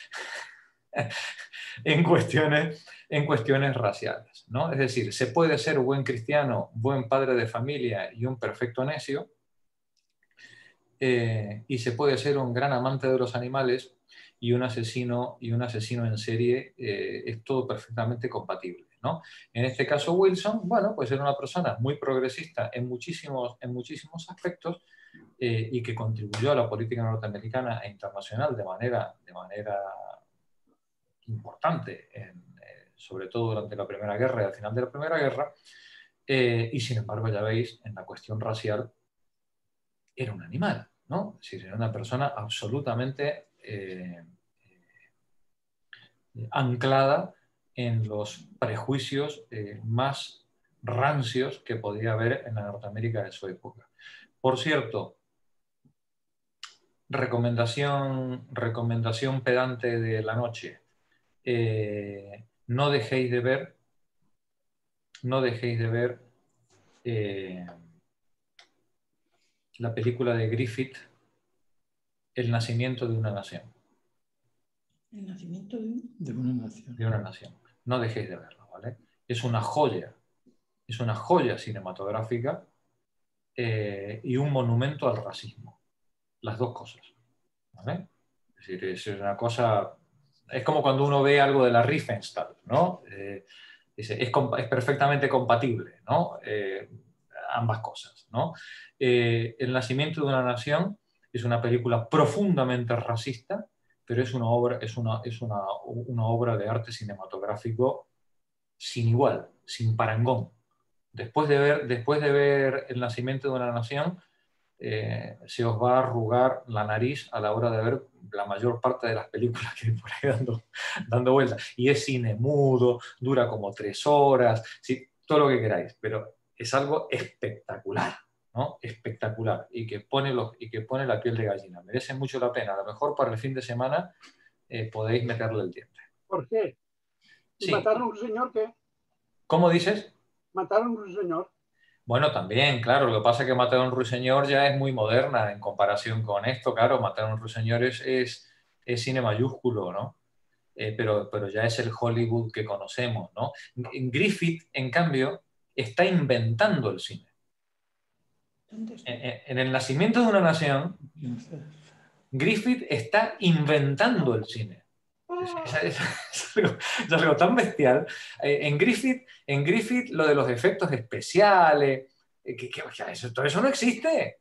en, cuestiones, en cuestiones raciales, ¿no? Es decir, se puede ser buen cristiano, buen padre de familia y un perfecto necio, eh, y se puede ser un gran amante de los animales y un asesino, y un asesino en serie, eh, es todo perfectamente compatible, ¿no? En este caso Wilson, bueno, pues era una persona muy progresista en muchísimos, en muchísimos aspectos, eh, y que contribuyó a la política norteamericana e internacional de manera, de manera importante, en, eh, sobre todo durante la Primera Guerra y al final de la Primera Guerra, eh, y sin embargo, ya veis, en la cuestión racial era un animal, ¿no? Es decir, era una persona absolutamente eh, eh, anclada en los prejuicios eh, más rancios que podía haber en la Norteamérica de su época. Por cierto, recomendación, recomendación pedante de la noche. Eh, no dejéis de ver, no dejéis de ver eh, la película de Griffith, El nacimiento de una nación. El nacimiento de, de una nación. De una nación. No dejéis de verlo, ¿vale? Es una joya, es una joya cinematográfica eh, y un monumento al racismo. Las dos cosas, ¿vale? Es decir, es una cosa... Es como cuando uno ve algo de la Riefenstahl, ¿no? Eh, es, es, es perfectamente compatible, ¿no? Eh, ambas cosas, ¿no? Eh, El nacimiento de una nación es una película profundamente racista, pero es una obra, es una, es una, una obra de arte cinematográfico sin igual, sin parangón. Después de ver, después de ver El nacimiento de una nación, eh, se os va a arrugar la nariz a la hora de ver la mayor parte de las películas que hay por ahí dando, dando vueltas. Y es cine mudo, dura como tres horas, sí, todo lo que queráis, pero es algo espectacular, ¿no? Espectacular, y que pone, los, y que pone la piel de gallina. Merece mucho la pena. A lo mejor para el fin de semana eh, podéis meterle el diente. ¿Por qué? Sí. ¿Mataron a un señor qué? ¿Cómo dices? ¿Mataron a un señor? Bueno, también, claro, lo que pasa es que Matar a un ruiseñor ya es muy moderna en comparación con esto, claro, Matar a un ruiseñor es, es, es cine mayúsculo, ¿no? Eh, pero, pero ya es el Hollywood que conocemos, ¿no? Griffith, en cambio, está inventando el cine. En, en El nacimiento de una nación, Griffith está inventando el cine. Es, es, es, algo, es algo tan bestial. Eh, en, Griffith, en Griffith lo de los efectos especiales, eh, que, que, eso, todo eso no existe.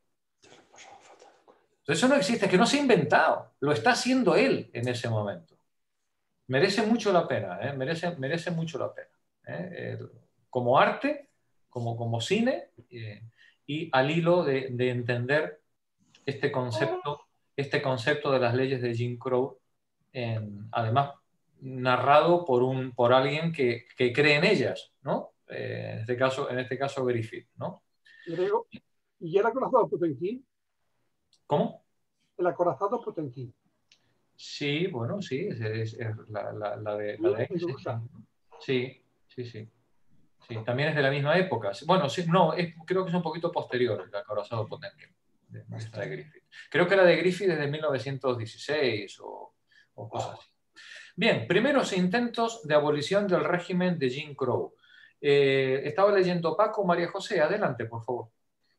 Todo eso no existe, es que no se ha inventado. Lo está haciendo él en ese momento. Merece mucho la pena, ¿eh? merece, merece mucho la pena. ¿eh? El, como arte, como, como cine, eh, y al hilo de, de entender este concepto, este concepto de las leyes de Jim Crow, en, además narrado por, un, por alguien que, que cree en ellas, ¿no? Eh, en, este caso, en este caso Griffith, ¿no? ¿Y el acorazado Potemkin? ¿Cómo? El acorazado Potemkin. Sí, bueno, sí, es, es, es la, la, la, de, la de ese, sí, sí, sí, sí. Sí, también es de la misma época. Bueno, sí, no, es, creo que es un poquito posterior el acorazado Potemkin, de, de Griffith. Creo que la de Griffith desde mil novecientos dieciséis o, o cosas así. Bien, primeros intentos de abolición del régimen de Jim Crow. Eh, estaba leyendo Paco, María José, adelante, por favor.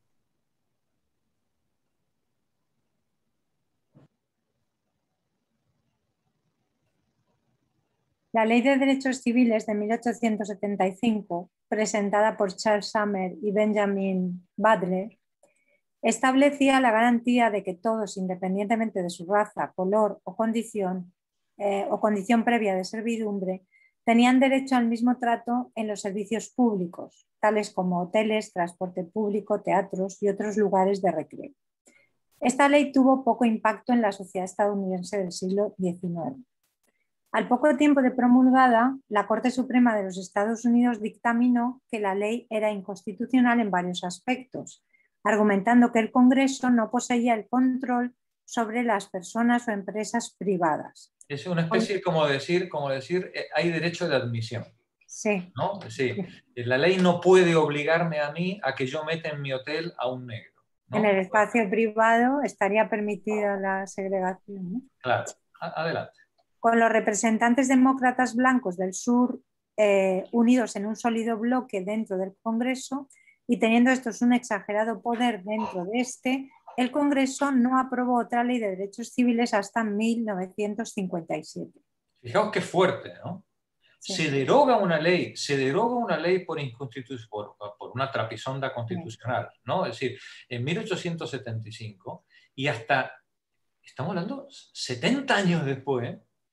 La Ley de Derechos Civiles de mil ochocientos setenta y cinco, presentada por Charles Sumner y Benjamin Butler, establecía la garantía de que todos, independientemente de su raza, color o condición, eh, o condición previa de servidumbre, tenían derecho al mismo trato en los servicios públicos, tales como hoteles, transporte público, teatros y otros lugares de recreo. Esta ley tuvo poco impacto en la sociedad estadounidense del siglo diecinueve. Al poco tiempo de promulgada, la Corte Suprema de los Estados Unidos dictaminó que la ley era inconstitucional en varios aspectos, argumentando que el Congreso no poseía el control sobre las personas o empresas privadas. Es una especie como decir, como decir eh, hay derecho de admisión. Sí. ¿No? Sí. La ley no puede obligarme a mí a que yo meta en mi hotel a un negro, ¿no? En el espacio privado estaría permitida la segregación, ¿no? Claro, adelante. Con los representantes demócratas blancos del sur eh, unidos en un sólido bloque dentro del Congreso y teniendo estos un exagerado poder dentro de este, el Congreso no aprobó otra ley de derechos civiles hasta mil novecientos cincuenta y siete. Fijaos qué fuerte, ¿no? Sí. Se deroga una ley, se deroga una ley por, por, por una trapisonda constitucional, ¿no? Es decir, en mil ochocientos setenta y cinco y hasta, estamos hablando, setenta años después,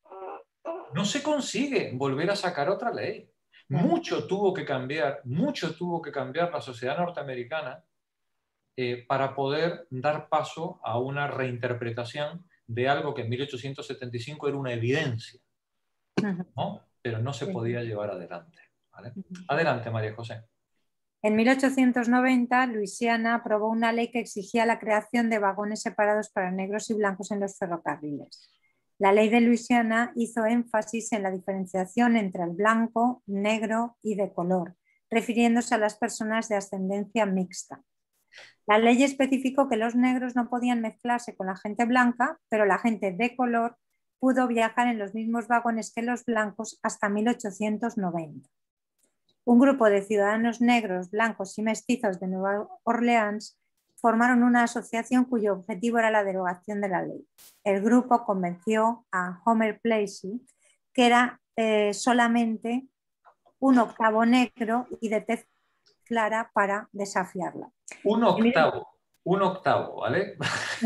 no se consigue volver a sacar otra ley. Mucho tuvo que cambiar, mucho tuvo que cambiar la sociedad norteamericana eh, para poder dar paso a una reinterpretación de algo que en mil ochocientos setenta y cinco era una evidencia, ¿no? Pero no se podía llevar adelante, ¿vale? Adelante, María José. En mil ochocientos noventa, Luisiana aprobó una ley que exigía la creación de vagones separados para negros y blancos en los ferrocarriles. La ley de Luisiana hizo énfasis en la diferenciación entre el blanco, negro y de color, refiriéndose a las personas de ascendencia mixta. La ley especificó que los negros no podían mezclarse con la gente blanca, pero la gente de color pudo viajar en los mismos vagones que los blancos hasta mil ochocientos noventa. Un grupo de ciudadanos negros, blancos y mestizos de Nueva Orleans formaron una asociación cuyo objetivo era la derogación de la ley. El grupo convenció a Homer Plessy que era eh, solamente un octavo negro y de tez clara para desafiarla. Un octavo, un octavo, ¿vale?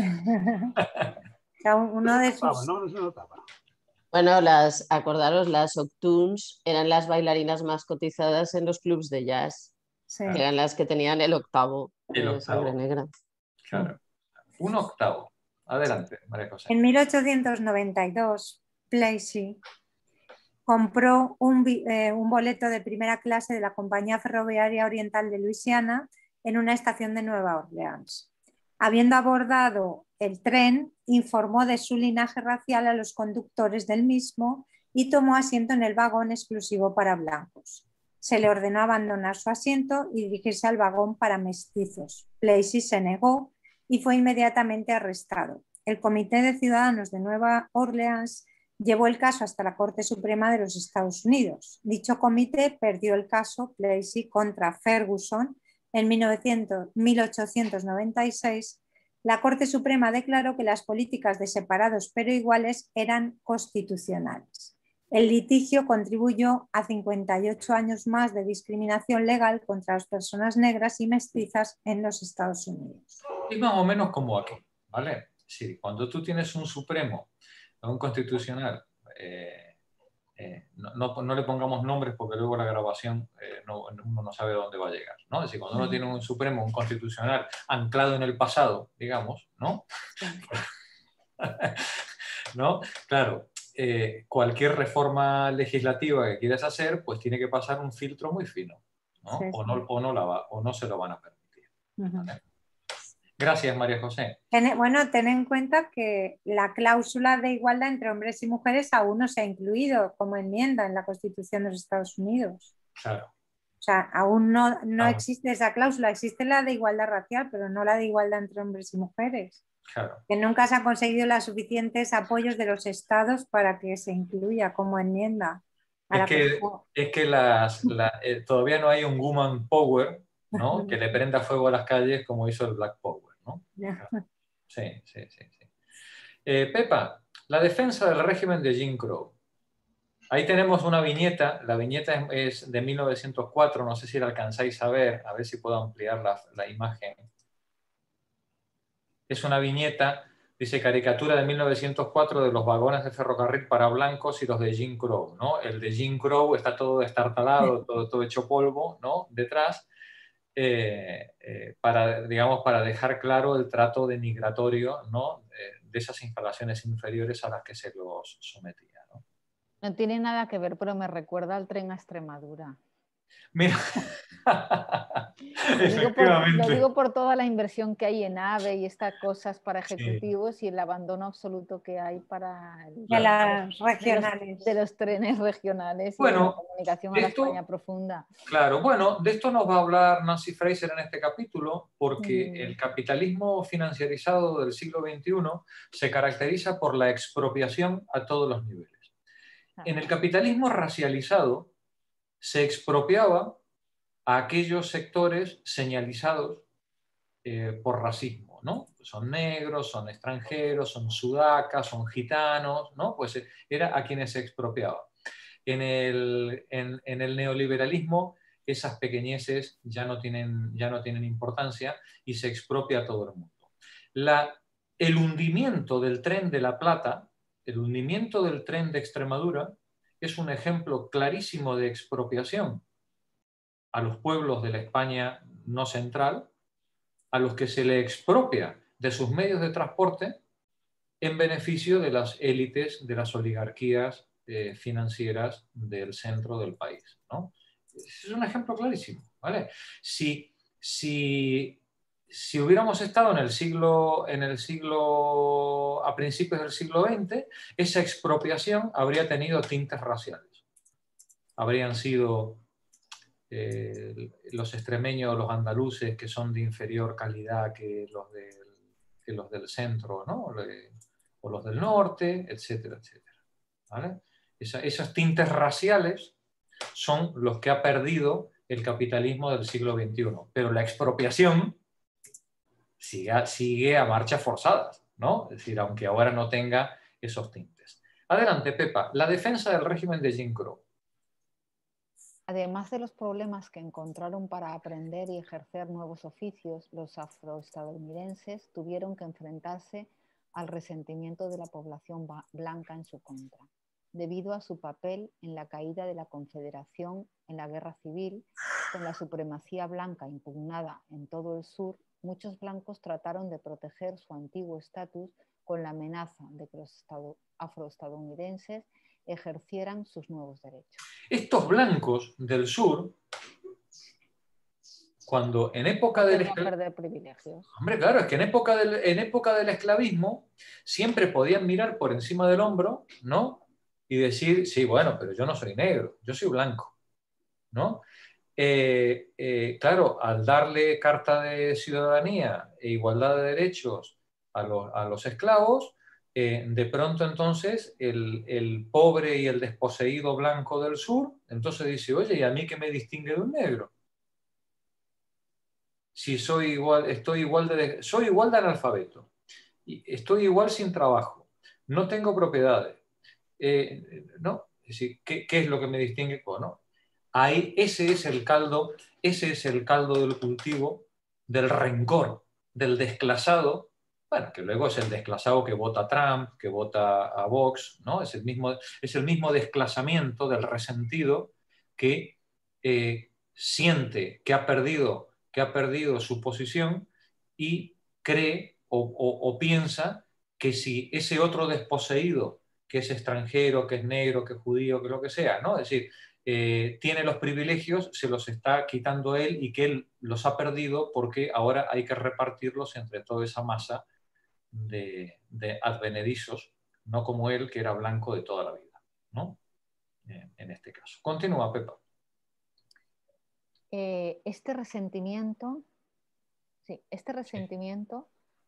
Uno de sus... No, no se notaba. Bueno, las, acordaros, las Octoons eran las bailarinas más cotizadas en los clubs de jazz, sí. que eran las que tenían el octavo el de octavo. sangre negra. Claro. Un octavo. Adelante, María José. En mil ochocientos noventa y dos, Plessy compró un, eh, un boleto de primera clase de la Compañía Ferroviaria Oriental de Luisiana en una estación de Nueva Orleans. Habiendo abordado el tren, informó de su linaje racial a los conductores del mismo y tomó asiento en el vagón exclusivo para blancos. Se le ordenó abandonar su asiento y dirigirse al vagón para mestizos. Plessy se negó y fue inmediatamente arrestado. El Comité de Ciudadanos de Nueva Orleans llevó el caso hasta la Corte Suprema de los Estados Unidos. Dicho comité perdió el caso Plessy contra Ferguson en mil ochocientos noventa y seis. La Corte Suprema declaró que las políticas de separados pero iguales eran constitucionales. El litigio contribuyó a cincuenta y ocho años más de discriminación legal contra las personas negras y mestizas en los Estados Unidos. Es más o menos como aquí, ¿vale? Sí, cuando tú tienes un supremo, un constitucional, eh, eh, no, no, no le pongamos nombres porque luego la grabación eh, no, uno no sabe dónde va a llegar, ¿no? Es decir, cuando uno tiene un supremo, un constitucional anclado en el pasado, digamos, ¿no? ¿No? Claro. Eh, cualquier reforma legislativa que quieras hacer, pues tiene que pasar un filtro muy fino, ¿no? Sí, sí. O, no, o, no la va, o no se lo van a permitir. Uh-huh. ¿Vale? Gracias, María José. Ten, bueno, ten en cuenta que la cláusula de igualdad entre hombres y mujeres aún no se ha incluido como enmienda en la Constitución de los Estados Unidos. Claro, O sea, aún no, no Ah. existe esa cláusula, existe la de igualdad racial, pero no la de igualdad entre hombres y mujeres. Claro. Que nunca se han conseguido los suficientes apoyos de los estados para que se incluya como enmienda. a Es la que, persona. es que las, la- eh, todavía no hay un woman power, ¿no? Que le prenda fuego a las calles como hizo el Black Power, ¿no? Claro. Sí, sí, sí. sí. Eh, Pepa, la defensa del régimen de Jim Crow. Ahí tenemos una viñeta, la viñeta es, es de mil novecientos cuatro, no sé si la alcanzáis a ver, a ver si puedo ampliar la, la imagen. Es una viñeta, dice caricatura de mil novecientos cuatro de los vagones de ferrocarril para blancos y los de Jim Crow, ¿no? El de Jim Crow está todo destartalado, todo, todo hecho polvo, ¿no? Detrás, eh, eh, para, digamos, para dejar claro el trato denigratorio, ¿no? Eh, de esas instalaciones inferiores a las que se los sometía, ¿no? No tiene nada que ver, pero me recuerda al tren a Extremadura. Mira, Lo digo, por, lo efectivamente. digo por toda la inversión que hay en AVE y estas cosas para Sí. ejecutivos y el abandono absoluto que hay para el- De las de, los, regionales. de los trenes regionales y de Bueno, la comunicación a la esto- España profunda. Claro, bueno, de esto nos va a hablar Nancy Fraser en este capítulo, porque Mm. el capitalismo financiarizado del siglo veintiuno se caracteriza por la expropiación a todos los niveles. En el capitalismo racializado se expropiaba a aquellos sectores señalizados eh, por racismo, ¿no? Son negros, son extranjeros, son sudacas, son gitanos, ¿no? Pues eh, era a quienes se expropiaba. En el, en, en el neoliberalismo esas pequeñeces ya no, tienen, ya no tienen importancia y se expropia a todo el mundo. La, el hundimiento del tren de La Plata, el hundimiento del tren de Extremadura, es un ejemplo clarísimo de expropiación a los pueblos de la España no central, a los que se le expropia de sus medios de transporte en beneficio de las élites, de las oligarquías eh, financieras del centro del país, ¿no? Es un ejemplo clarísimo, ¿vale? Si, si, si hubiéramos estado en el siglo, en el siglo, a principios del siglo veinte, esa expropiación habría tenido tintes raciales. Habrían sido eh, los extremeños, los andaluces, que son de inferior calidad que los del, que los del centro, ¿no? O los del norte, etcétera, etcétera. ¿Vale? Esa, esos tintes raciales son los que ha perdido el capitalismo del siglo veintiuno. Pero la expropiación sigue, sigue a marchas forzadas, ¿no? Es decir, aunque ahora no tenga esos tintes. Adelante, Pepa. La defensa del régimen de Jim Crow. Además de los problemas que encontraron para aprender y ejercer nuevos oficios, los afroestadounidenses tuvieron que enfrentarse al resentimiento de la población blanca en su contra. Debido a su papel en la caída de la Confederación en la Guerra Civil, con la supremacía blanca impugnada en todo el sur, muchos blancos trataron de proteger su antiguo estatus con la amenaza de que los afroestadounidenses ejercieran sus nuevos derechos. Estos blancos del sur, cuando en época del no perder privilegios. Hombre, claro, es que en época, del, en época del esclavismo siempre podían mirar por encima del hombro, ¿no? Y decir, sí, bueno, pero yo no soy negro, yo soy blanco, ¿no? Eh, eh, claro, al darle carta de ciudadanía e igualdad de derechos a los, a los esclavos, eh, de pronto entonces el, el pobre y el desposeído blanco del sur, entonces dice, oye, ¿y a mí qué me distingue de un negro? Si soy igual, estoy igual de, soy igual de analfabeto, estoy igual sin trabajo, no tengo propiedades, eh, ¿no? Es decir, ¿qué, ¿qué es lo que me distingue? Bueno, ahí ese es el caldo, ese es el caldo del cultivo del rencor, del desclasado, bueno, que luego es el desclasado que vota a Trump, que vota a Vox, ¿no? Es el mismo, es el mismo desclasamiento del resentido que eh, siente que ha perdido que ha perdido su posición y cree o, o, o piensa que si ese otro desposeído, que es extranjero, que es negro, que es judío, que lo que sea, ¿no? Es decir, eh, tiene los privilegios, se los está quitando él y que él los ha perdido porque ahora hay que repartirlos entre toda esa masa de, de advenedizos, no como él, que era blanco de toda la vida, ¿no? En este caso. Continúa, Pepa. eh, este resentimiento, sí, este resentimiento,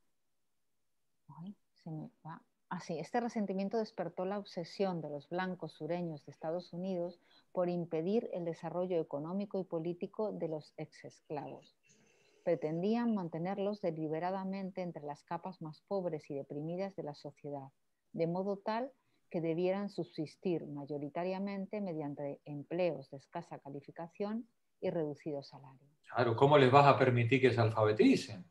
ay, se me va. Ah, sí, este resentimiento despertó la obsesión de los blancos sureños de Estados Unidos por impedir el desarrollo económico y político de los exesclavos. Pretendían mantenerlos deliberadamente entre las capas más pobres y deprimidas de la sociedad, de modo tal que debieran subsistir mayoritariamente mediante empleos de escasa calificación y reducido salario. Claro, ¿cómo les vas a permitir que se alfabeticen?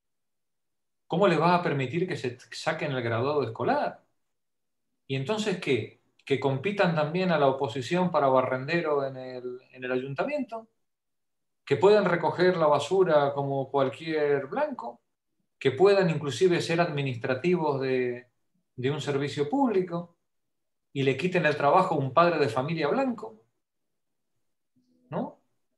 ¿Cómo les vas a permitir que se saquen el graduado escolar? ¿Y entonces qué? ¿Que compitan también a la oposición para barrendero en el, en el ayuntamiento? ¿Que puedan recoger la basura como cualquier blanco? ¿Que puedan inclusive ser administrativos de, de un servicio público? ¿Y le quiten el trabajo a un padre de familia blanco? ¿No?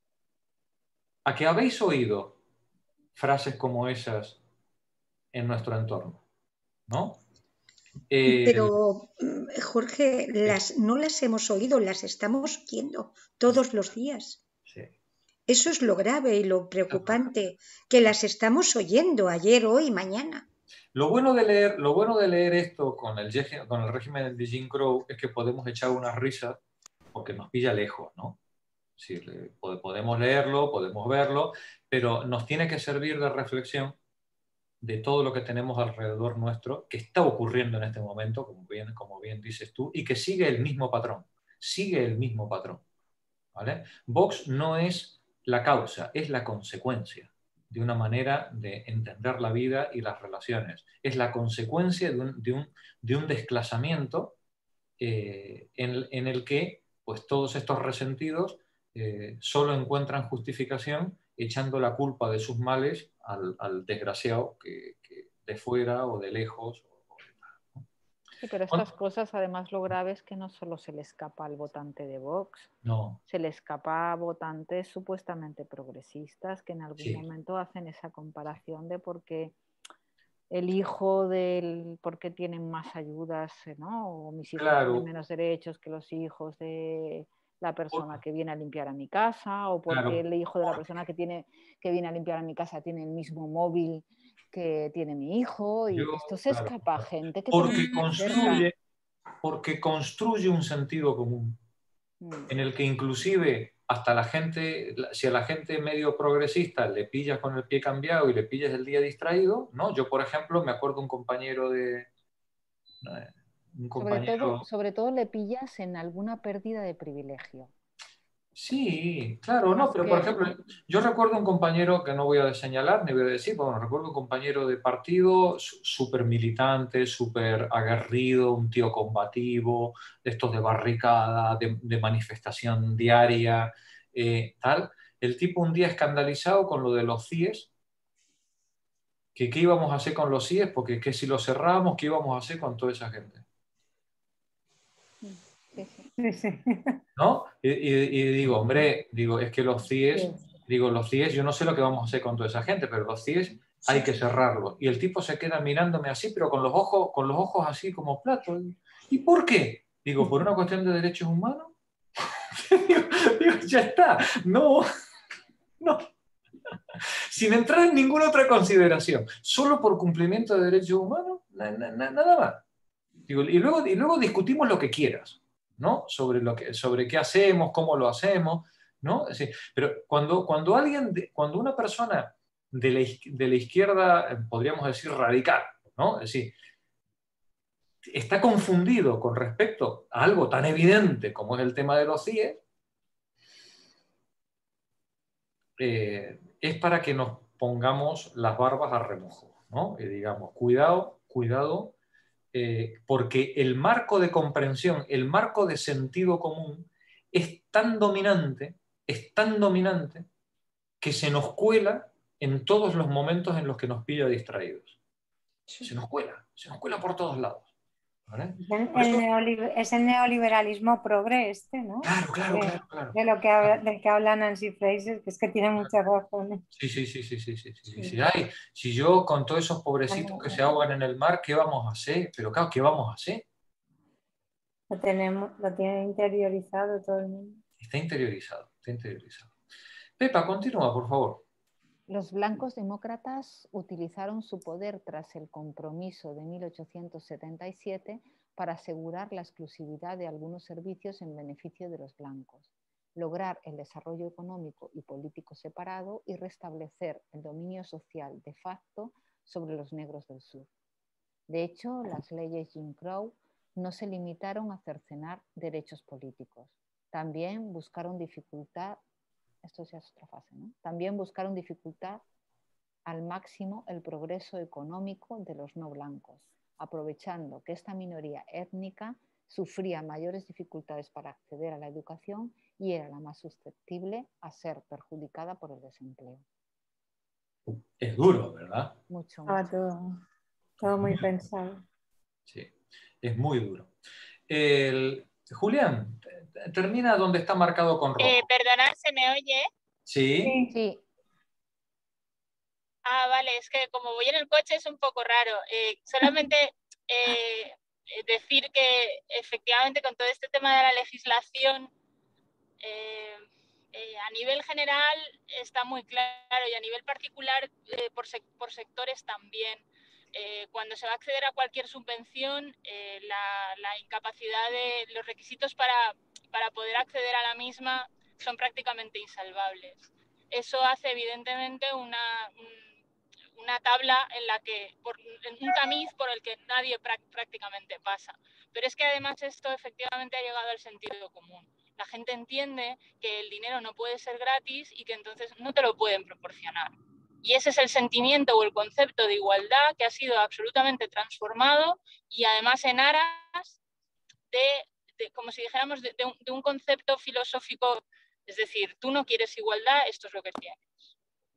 ¿A qué habéis oído frases como esas en nuestro entorno? ¿No? Eh, Pero, Jorge, las, no las hemos oído, las estamos oyendo todos los días. Sí. Eso es lo grave y lo preocupante, que las estamos oyendo ayer, hoy, mañana. Lo bueno de leer, lo bueno de leer esto con el, con el régimen de Jim Crow es que podemos echar una risa porque nos pilla lejos, ¿no? Sí, podemos leerlo, podemos verlo, pero nos tiene que servir de reflexión de todo lo que tenemos alrededor nuestro, que está ocurriendo en este momento, como bien, como bien dices tú, y que sigue el mismo patrón, sigue el mismo patrón, ¿vale? Vox no es la causa, es la consecuencia de una manera de entender la vida y las relaciones. Es la consecuencia de un, de un, de un desclasamiento eh, en, en el que pues, todos estos resentidos eh, solo encuentran justificación echando la culpa de sus males al, al desgraciado que, que de fuera o de lejos. O, o de tal, ¿no? Sí, pero estas cosas, además, lo grave es que no solo se le escapa al votante de Vox, no. Se le escapa a votantes supuestamente progresistas que en algún Sí. momento hacen esa comparación de por qué el hijo del, por qué tienen más ayudas, ¿no? O mis hijos Claro. tienen menos derechos que los hijos de la persona Por- que viene a limpiar a mi casa, o porque Claro. el hijo de la persona que, tiene, que viene a limpiar a mi casa tiene el mismo móvil que tiene mi hijo, y Yo, esto se claro. escapa a gente que Porque tenemos muy cerca. construye, porque construye un sentido común Mm. en el que inclusive hasta la gente, si a la gente medio progresista le pillas con el pie cambiado y le pillas el día distraído, ¿no? Yo, por ejemplo, me acuerdo un compañero de... Un Sobre compañero... todo, sobre todo le pillas en alguna pérdida de privilegio. Sí, claro, no, Es pero que- por ejemplo, yo recuerdo un compañero que no voy a señalar ni voy a decir, pero bueno, recuerdo un compañero de partido súper militante, súper aguerrido, un tío combativo, de estos de barricada, de, de manifestación diaria, eh, tal. El tipo un día escandalizado con lo de los C I E S, que qué íbamos a hacer con los C I E S, porque que si los cerrábamos, ¿qué íbamos a hacer con toda esa gente? Sí, sí. Sí, sí. ¿No? Y, y- y digo, hombre, digo, es que los C I E S, digo, los C I E S, yo no sé lo que vamos a hacer con toda esa gente, pero los C I E S hay que cerrarlos. Y el tipo se queda mirándome así, pero con los ojos, con los ojos así como platos. ¿Y por qué? Digo, ¿por una cuestión de derechos humanos? digo, digo, ya está. No, no. Sin entrar en ninguna otra consideración. Solo por cumplimiento de derechos humanos, na- na- na- nada más. Digo, y, luego, y luego discutimos lo que quieras, ¿no? Sobre, lo que, sobre qué hacemos, cómo lo hacemos, ¿no? Es decir, pero cuando, cuando alguien, de- cuando una persona de la, iz- de la izquierda, eh, podríamos decir radical, ¿no? Es decir, está confundido con respecto a algo tan evidente como es el tema de los C I E S, eh, es para que nos pongamos las barbas a remojo, ¿no? Y digamos, cuidado, cuidado, eh, porque el marco de comprensión, el marco de sentido común es tan dominante, es tan dominante, que se nos cuela en todos los momentos en los que nos pilla distraídos. Se nos cuela, se nos cuela por todos lados. ¿Vale? Es el, Por eso- neoliber- es el neoliberalismo progre este, ¿no? Claro, claro, de, claro, claro. de lo que habla, del que habla Nancy Fraser, que es que tiene muchas razones. Sí, sí, sí, sí, sí, sí, sí, sí. Sí. Si, ay, si yo con todos esos pobrecitos que se ahogan en el mar, ¿qué vamos a hacer? Pero claro, ¿qué vamos a hacer? Lo, tenemos, lo tiene interiorizado todo el mundo. Está interiorizado, está interiorizado. Pepa, continúa, por favor. Los blancos demócratas utilizaron su poder tras el compromiso de mil ochocientos setenta y siete para asegurar la exclusividad de algunos servicios en beneficio de los blancos, lograr el desarrollo económico y político separado y restablecer el dominio social de facto sobre los negros del sur. De hecho, las leyes Jim Crow no se limitaron a cercenar derechos políticos. También buscaron dificultar, esto ya es otra fase, ¿no? También buscaron dificultar al máximo el progreso económico de los no blancos, aprovechando que esta minoría étnica sufría mayores dificultades para acceder a la educación y era la más susceptible a ser perjudicada por el desempleo. Es duro, ¿verdad? Mucho, Estaba mucho. todo, todo muy pensado. Sí, es muy duro. El... Julián, termina donde está marcado con rojo. Eh, perdonad, ¿se me oye? Sí. Sí. Ah, vale, es que como voy en el coche es un poco raro. Eh, solamente eh, decir que efectivamente con todo este tema de la legislación, eh, eh, a nivel general está muy claro y a nivel particular eh, por, sec por sectores también. Eh, cuando se va a acceder a cualquier subvención, eh, la, la incapacidad de los requisitos para, para poder acceder a la misma son prácticamente insalvables. Eso hace evidentemente una, una tabla en la que, por, un tamiz por el que nadie prácticamente pasa. Pero es que además esto efectivamente ha llegado al sentido común. La gente entiende que el dinero no puede ser gratis y que entonces no te lo pueden proporcionar. Y ese es el sentimiento o el concepto de igualdad que ha sido absolutamente transformado y además en aras de, de como si dijéramos, de, de, un, de un concepto filosófico, es decir, tú no quieres igualdad, esto es lo que tienes.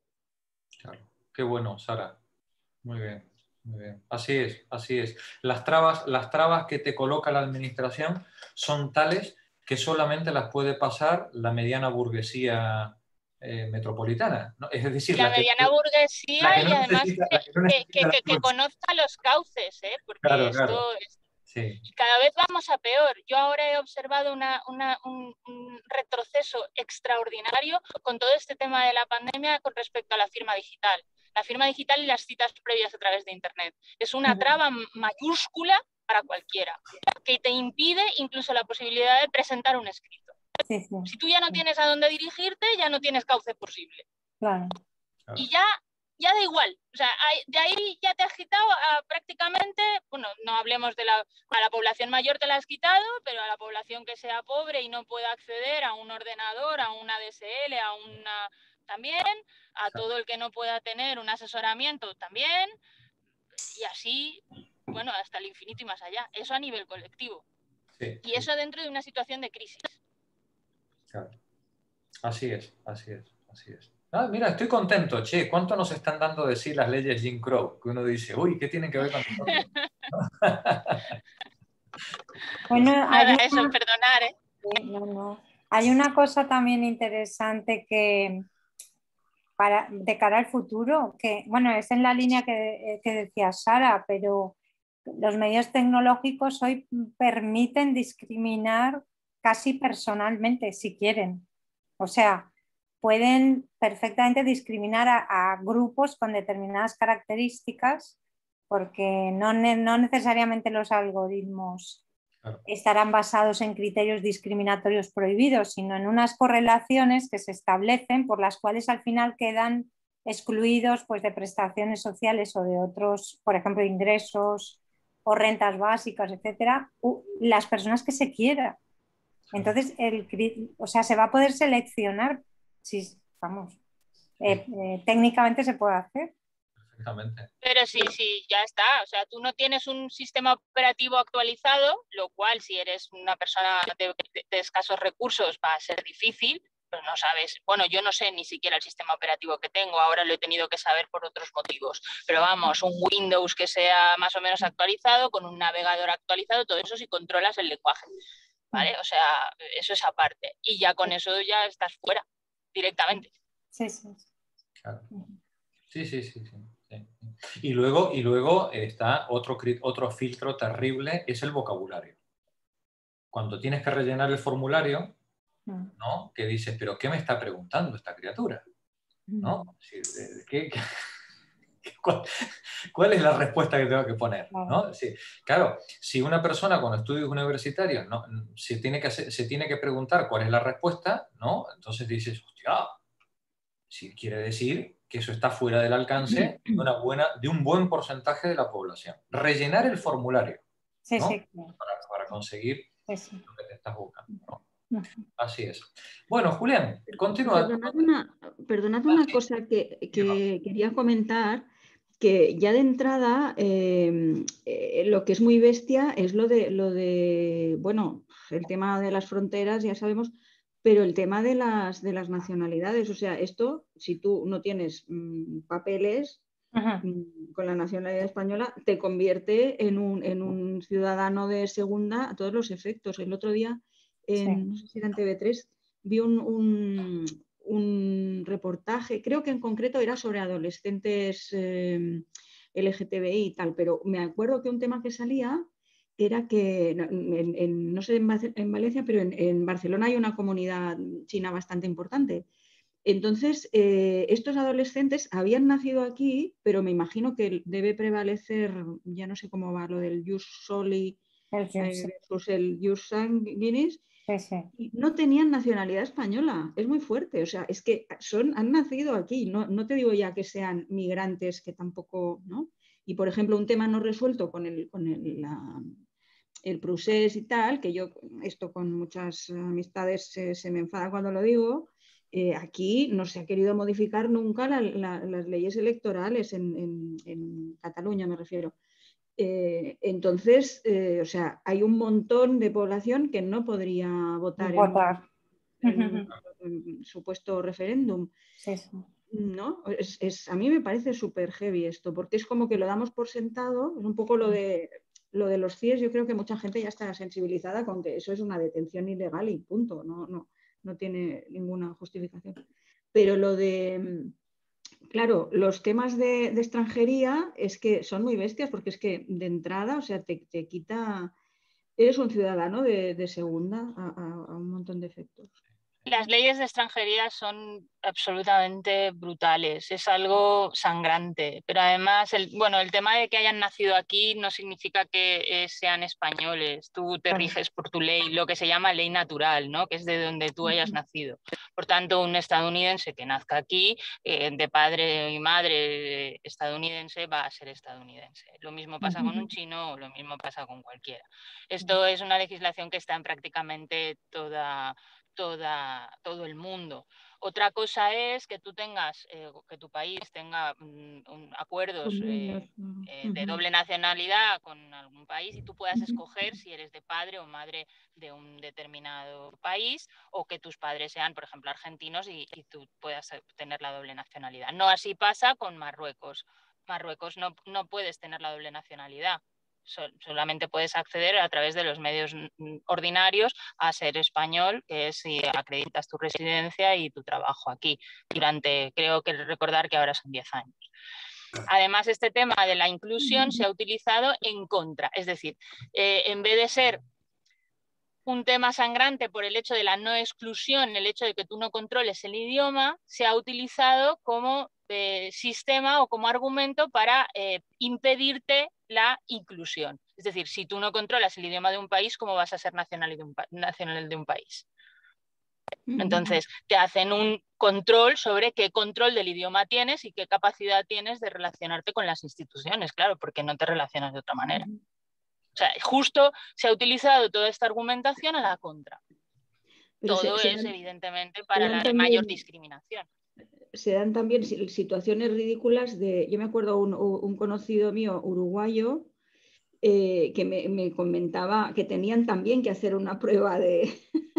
Claro. Qué bueno, Sara. Muy bien, muy bien. Así es, así es. Las trabas, las trabas que te coloca la administración son tales que solamente las puede pasar la mediana burguesía Eh, metropolitana, ¿no? Es decir, la, la mediana que, burguesía la que no y además necesita, que, la que, no que, que, que, que la conozca los cauces, ¿eh? Porque claro, esto claro. es... Sí. Y cada vez vamos a peor. Yo ahora he observado una, una, un, un retroceso extraordinario con todo este tema de la pandemia con respecto a la firma digital. La firma digital y las citas previas a través de Internet. Es una traba mayúscula para cualquiera, que te impide incluso la posibilidad de presentar un escrito. Sí, sí. Si tú ya no tienes a dónde dirigirte, ya no tienes cauce posible. Claro. Y ya, ya da igual. O sea, hay, de ahí ya te has quitado a prácticamente, bueno, no hablemos de la, a la población mayor te la has quitado, pero a la población que sea pobre y no pueda acceder a un ordenador, a una D S L, a una también, a todo el que no pueda tener un asesoramiento también, y así, bueno, hasta el infinito y más allá. Eso a nivel colectivo. Sí, y sí. eso dentro de una situación de crisis. Claro. Así es, así es, así es. Ah, mira, estoy contento, che, ¿cuánto nos están dando de sí las leyes Jim Crow? Que uno dice, uy, ¿qué tienen que ver con nosotros? Bueno, hay Nada, una... eso, perdonar, ¿eh? No, no. Hay una cosa también interesante que para, de cara al futuro, que bueno, es en la línea que, que decía Sara, pero los medios tecnológicos hoy permiten discriminar casi personalmente, si quieren. O sea, pueden perfectamente discriminar a, a grupos con determinadas características, porque no, no necesariamente los algoritmos Claro. estarán basados en criterios discriminatorios prohibidos, sino en unas correlaciones que se establecen por las cuales al final quedan excluidos pues, de prestaciones sociales o de otros, por ejemplo, ingresos o rentas básicas, etcétera, las personas que se quieran. Entonces, el, o sea, se va a poder seleccionar, si, vamos, eh, eh, técnicamente se puede hacer. Perfectamente. Pero sí, sí, ya está. O sea, tú no tienes un sistema operativo actualizado, lo cual si eres una persona de, de, de escasos recursos va a ser difícil, pero no sabes. Bueno, yo no sé ni siquiera el sistema operativo que tengo, ahora lo he tenido que saber por otros motivos. Pero vamos, un Windows que sea más o menos actualizado, con un navegador actualizado, todo eso si controlas el lenguaje. ¿Vale? O sea, eso es aparte. Y ya con eso ya estás fuera, directamente. Sí, sí. Claro. Sí, sí, sí, sí. Sí. Y luego, y luego está otro, otro filtro terrible, es el vocabulario. Cuando tienes que rellenar el formulario, ¿no? Que dices, pero ¿qué me está preguntando esta criatura? ¿No? ¿Qué, qué, cuál, ¿Cuál es la respuesta que tengo que poner? ¿No? Sí, claro, si una persona con estudios universitarios no, se, tiene que hacer, se tiene que preguntar cuál es la respuesta, ¿no? Entonces dices, hostia, si quiere decir que eso está fuera del alcance de, una buena, de un buen porcentaje de la población. Rellenar el formulario, sí, ¿no? sí. para, para conseguir sí, sí. lo que te estás buscando, ¿no? Así es. Bueno, Julián, continúa. Perdonad una, perdonad una ah, sí. cosa que, que quería comentar, que ya de entrada eh, eh, lo que es muy bestia es lo de, lo de, bueno, el tema de las fronteras, ya sabemos, pero el tema de las, de las nacionalidades. O sea, esto, si tú no tienes mmm, papeles mmm, con la nacionalidad española, te convierte en un, en un ciudadano de segunda a todos los efectos. El otro día, en, sí. no sé si era en T V tres, vi un, un, un reportaje, creo que en concreto era sobre adolescentes eh, L G T B I y tal, pero me acuerdo que un tema que salía era que, en, en, no sé en, en Valencia, pero en, en Barcelona hay una comunidad china bastante importante. Entonces, eh, estos adolescentes habían nacido aquí, pero me imagino que debe prevalecer, ya no sé cómo va lo del jus soli eh, versus el jus sanguinis, sí, sí. y no tenían nacionalidad española. Es muy fuerte, o sea, es que son, han nacido aquí, no, no te digo ya que sean migrantes, que tampoco, ¿no? Y, por ejemplo, un tema no resuelto con el, con el, la, el procés y tal, que yo esto con muchas amistades eh, se me enfada cuando lo digo, eh, aquí no se ha querido modificar nunca la, la, las leyes electorales en, en, en Cataluña, me refiero. Eh, entonces, eh, o sea, hay un montón de población que no podría votar, votar. en, en, en, en supuesto referéndum. Sí, sí. ¿No? Es, es, a mí me parece súper heavy esto, porque es como que lo damos por sentado, es un poco lo de, lo de los C I E S. Yo creo que mucha gente ya está sensibilizada con que eso es una detención ilegal y punto, no, no, no tiene ninguna justificación. Pero lo de... Claro, los temas de, de extranjería es que son muy bestias porque es que de entrada, o sea, te, te quita, eres un ciudadano de, de segunda a, a, a un montón de efectos. Las leyes de extranjería son absolutamente brutales, es algo sangrante, pero además, el, bueno, el tema de que hayan nacido aquí no significa que eh, sean españoles, tú te riges por tu ley, lo que se llama ley natural, ¿no? Que es de donde tú hayas nacido. Por tanto, un estadounidense que nazca aquí, eh, de padre y madre estadounidense, va a ser estadounidense. Lo mismo pasa con un chino o lo mismo pasa con cualquiera. Esto es una legislación que está en prácticamente toda... Toda, todo el mundo. Otra cosa es que tú tengas, eh, que tu país tenga um, un, acuerdos eh, eh, de doble nacionalidad con algún país y tú puedas escoger si eres de padre o madre de un determinado país, o que tus padres sean, por ejemplo, argentinos y, y tú puedas tener la doble nacionalidad. No así pasa con Marruecos. Marruecos no, no puedes tener la doble nacionalidad. Solamente puedes acceder a través de los medios ordinarios a ser español, que es si acreditas tu residencia y tu trabajo aquí durante, creo que recordar que ahora son diez años. Además, este tema de la inclusión se ha utilizado en contra, es decir, eh, en vez de ser un tema sangrante por el hecho de la no exclusión, el hecho de que tú no controles el idioma, se ha utilizado como eh, sistema o como argumento para eh, impedirte la inclusión. Es decir, si tú no controlas el idioma de un país, ¿cómo vas a ser nacional de un, nacional de un país? Entonces, te hacen un control sobre qué control del idioma tienes y qué capacidad tienes de relacionarte con las instituciones, claro, porque no te relacionas de otra manera. O sea, justo se ha utilizado toda esta argumentación a la contra. Pero Todo se, se es, dan, evidentemente, para la también, mayor discriminación. Se dan también situaciones ridículas de... Yo me acuerdo un, un conocido mío uruguayo eh, que me, me comentaba que tenían también que hacer una prueba de,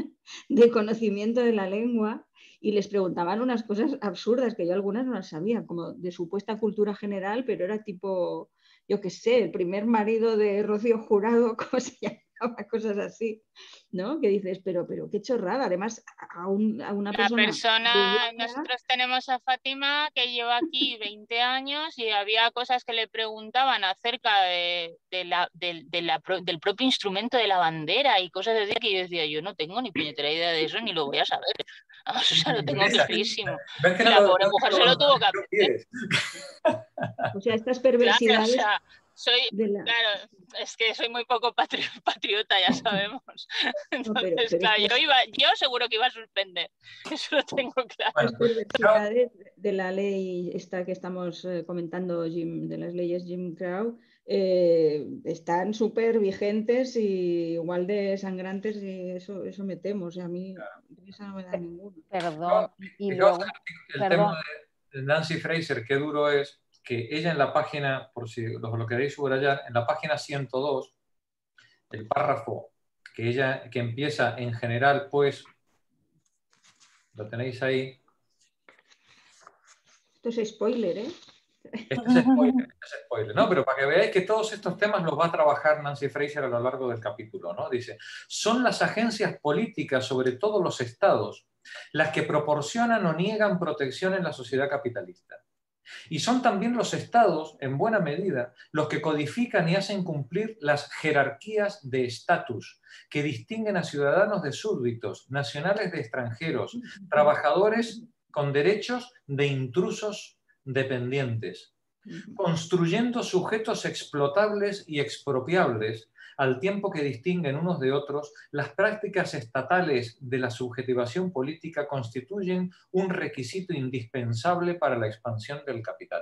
de conocimiento de la lengua y les preguntaban unas cosas absurdas que yo algunas no las sabía, como de supuesta cultura general, pero era tipo... yo qué sé, el primer marido de Rocío Jurado, ¿cómo se llama? cosas así, ¿no? Que dices, pero, pero qué chorrada. Además, a, un, a una La persona... persona, rubia, nosotros tenemos a Fátima que lleva aquí veinte años y había cosas que le preguntaban acerca de, de la, de, de la, del propio instrumento de la bandera y cosas así que yo decía, yo no tengo ni puñetera idea de eso ni lo voy a saber. O sea, lo tengo clarísimo. ¿Ves que Y no la lo- pobre ves que mujer no se lo- lo tuvo que no aprender. quieres? O sea, estas Claro, o perversidades... sea, soy, de la... claro, es que soy muy poco patri patriota, ya sabemos. Entonces, No, pero, pero claro, estas... yo, iba, yo seguro que iba a suspender. Eso lo tengo claro. Bueno, Las perversidades de la ley esta que estamos eh, comentando, Jim, de las leyes Jim Crow, eh, están súper vigentes y igual de sangrantes y eso, eso me temo. O sea, a mí esa no me da ninguna. Perdón, y Fijaos luego, el perdón, tema de Nancy Fraser, qué duro es que ella en la página, por si lo, lo queréis subrayar, en la página ciento dos, el párrafo que ella que empieza en general, pues, lo tenéis ahí. Esto es spoiler, ¿eh? Este es spoiler, este es spoiler, ¿no? Pero para que veáis que todos estos temas los va a trabajar Nancy Fraser a lo largo del capítulo, ¿no? Dice, son las agencias políticas, sobre todo los estados, las que proporcionan o niegan protección en la sociedad capitalista. Y son también los estados, en buena medida, los que codifican y hacen cumplir las jerarquías de estatus que distinguen a ciudadanos de súbditos, nacionales de extranjeros, trabajadores con derechos de intrusos dependientes, construyendo sujetos explotables y expropiables, al tiempo que distinguen unos de otros, las prácticas estatales de la subjetivación política constituyen un requisito indispensable para la expansión del capital.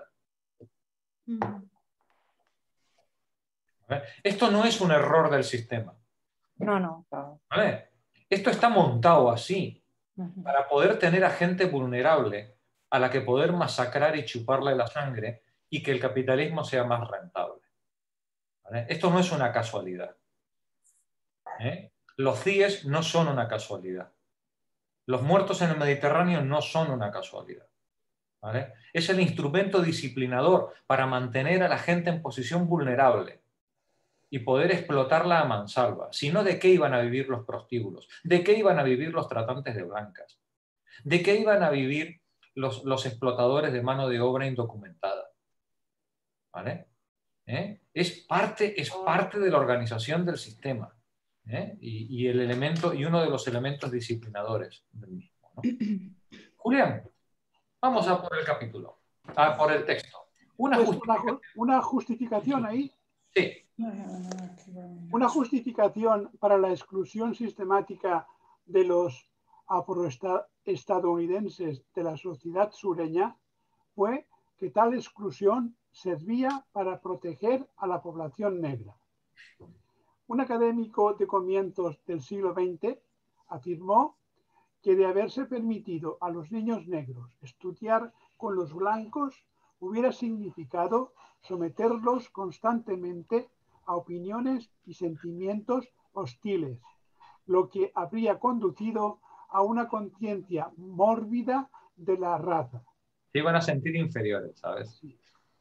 ¿Vale? Esto no es un error del sistema. No, no. ¿Vale? Esto está montado así, para poder tener a gente vulnerable a la que poder masacrar y chuparle la sangre y que el capitalismo sea más rentable. ¿Vale? Esto no es una casualidad. ¿Eh? Los C I E S no son una casualidad. Los muertos en el Mediterráneo no son una casualidad. ¿Vale? Es el instrumento disciplinador para mantener a la gente en posición vulnerable y poder explotarla a mansalva. Si no, ¿de qué iban a vivir los prostíbulos? ¿De qué iban a vivir los tratantes de blancas? ¿De qué iban a vivir los, los explotadores de mano de obra indocumentada? ¿Vale? ¿Eh? Es parte, es parte de la organización del sistema. ¿Eh? Y, y, el elemento, y uno de los elementos disciplinadores del mismo, ¿no? Julián, vamos a por el capítulo, a por el texto. Una, pues justificación. Una, una justificación ahí. Sí. Una justificación para la exclusión sistemática de los afroestadounidenses de la sociedad sureña fue que tal exclusión servía para proteger a la población negra. Un académico de comienzos del siglo veinte afirmó que de haberse permitido a los niños negros estudiar con los blancos hubiera significado someterlos constantemente a opiniones y sentimientos hostiles, lo que habría conducido a una conciencia mórbida de la raza. Se iban a sentir inferiores, ¿sabes? Sí.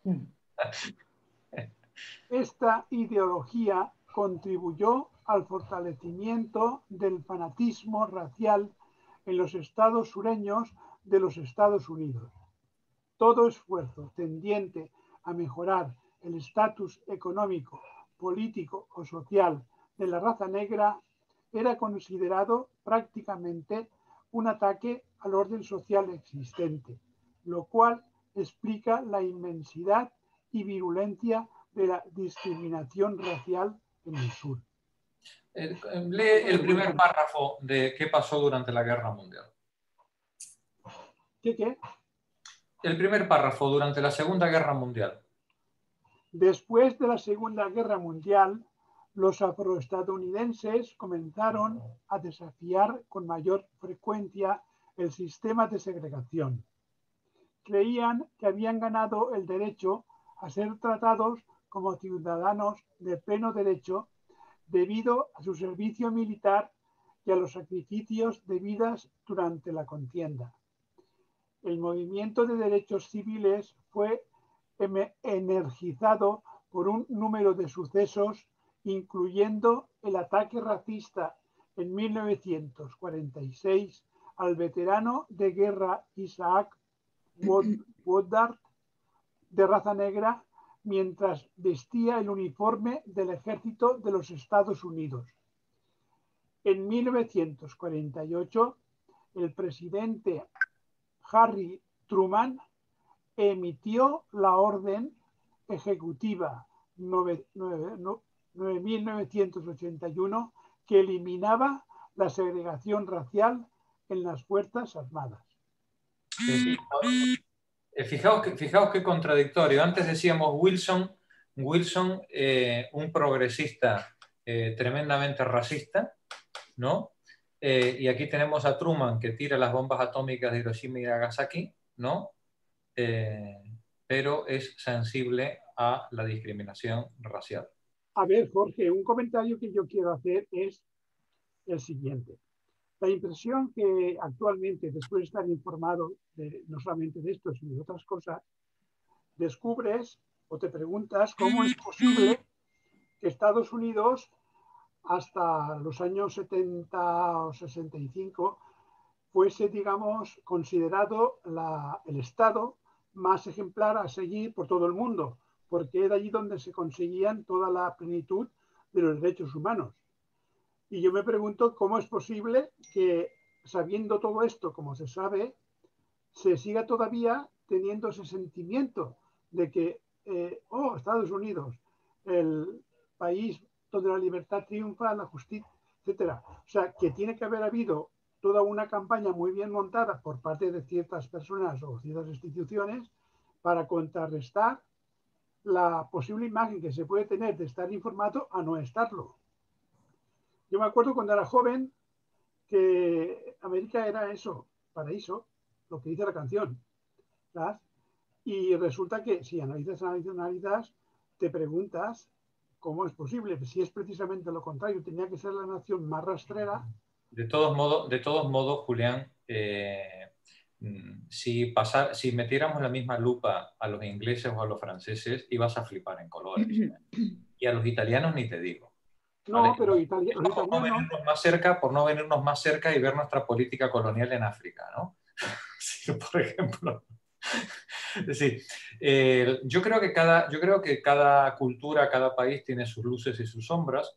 Esta ideología contribuyó al fortalecimiento del fanatismo racial en los estados sureños de los Estados Unidos. Todo esfuerzo tendiente a mejorar el estatus económico, político o social de la raza negra era considerado prácticamente un ataque al orden social existente, lo cual explica la inmensidad y virulencia de la discriminación racial en el sur. Eh, lee el primer párrafo de qué pasó durante la Guerra Mundial. ¿Qué qué? El primer párrafo durante la Segunda Guerra Mundial. Después de la Segunda Guerra Mundial, los afroestadounidenses comenzaron a desafiar con mayor frecuencia el sistema de segregación. Creían que habían ganado el derecho a ser tratados como ciudadanos de pleno derecho debido a su servicio militar y a los sacrificios de vidas durante la contienda. El movimiento de derechos civiles fue energizado por un número de sucesos incluyendo el ataque racista en mil novecientos cuarenta y seis al veterano de guerra Isaac Woodard, de raza negra, mientras vestía el uniforme del ejército de los Estados Unidos. En mil novecientos cuarenta y ocho, el presidente Harry Truman emitió la orden ejecutiva nueve mil novecientos ochenta y uno que eliminaba la segregación racial en las Fuerzas Armadas. Sí. Fijaos, que, fijaos qué contradictorio. Antes decíamos Wilson, Wilson eh, un progresista eh, tremendamente racista, ¿no? Eh, y aquí tenemos a Truman, que tira las bombas atómicas de Hiroshima y Nagasaki, ¿no? Eh, pero es sensible a la discriminación racial. A ver, Jorge, un comentario que yo quiero hacer es el siguiente. La impresión que actualmente, después de estar informado de, no solamente de esto, sino de otras cosas, descubres o te preguntas cómo es posible que Estados Unidos, hasta los años setenta o sesenta y cinco, fuese, digamos, considerado la, el Estado más ejemplar a seguir por todo el mundo, porque era allí donde se conseguían toda la plenitud de los derechos humanos. Y yo me pregunto cómo es posible que, sabiendo todo esto, como se sabe, se siga todavía teniendo ese sentimiento de que, eh, oh, Estados Unidos, el país donde la libertad triunfa, la justicia, etcétera. O sea, que tiene que haber habido toda una campaña muy bien montada por parte de ciertas personas o ciertas instituciones para contrarrestar la posible imagen que se puede tener de estar informado a no estarlo. Yo me acuerdo cuando era joven que América era eso, paraíso, lo que dice la canción, ¿sabes? Y resulta que si analizas, analizas, analizas, te preguntas cómo es posible, que si es precisamente lo contrario, tenía que ser la nación más rastrera. De todos modos, de todos modos, Julián, eh, si, pasar, si metiéramos la misma lupa a los ingleses o a los franceses, ibas a flipar en colores. Y a los italianos ni te digo. No, ¿vale? pero itali los por no italianos... venirnos más cerca, por no venirnos más cerca y ver nuestra política colonial en África, ¿no? Sí, por ejemplo. Es decir, eh, yo, creo que cada, yo creo que cada cultura, cada país tiene sus luces y sus sombras.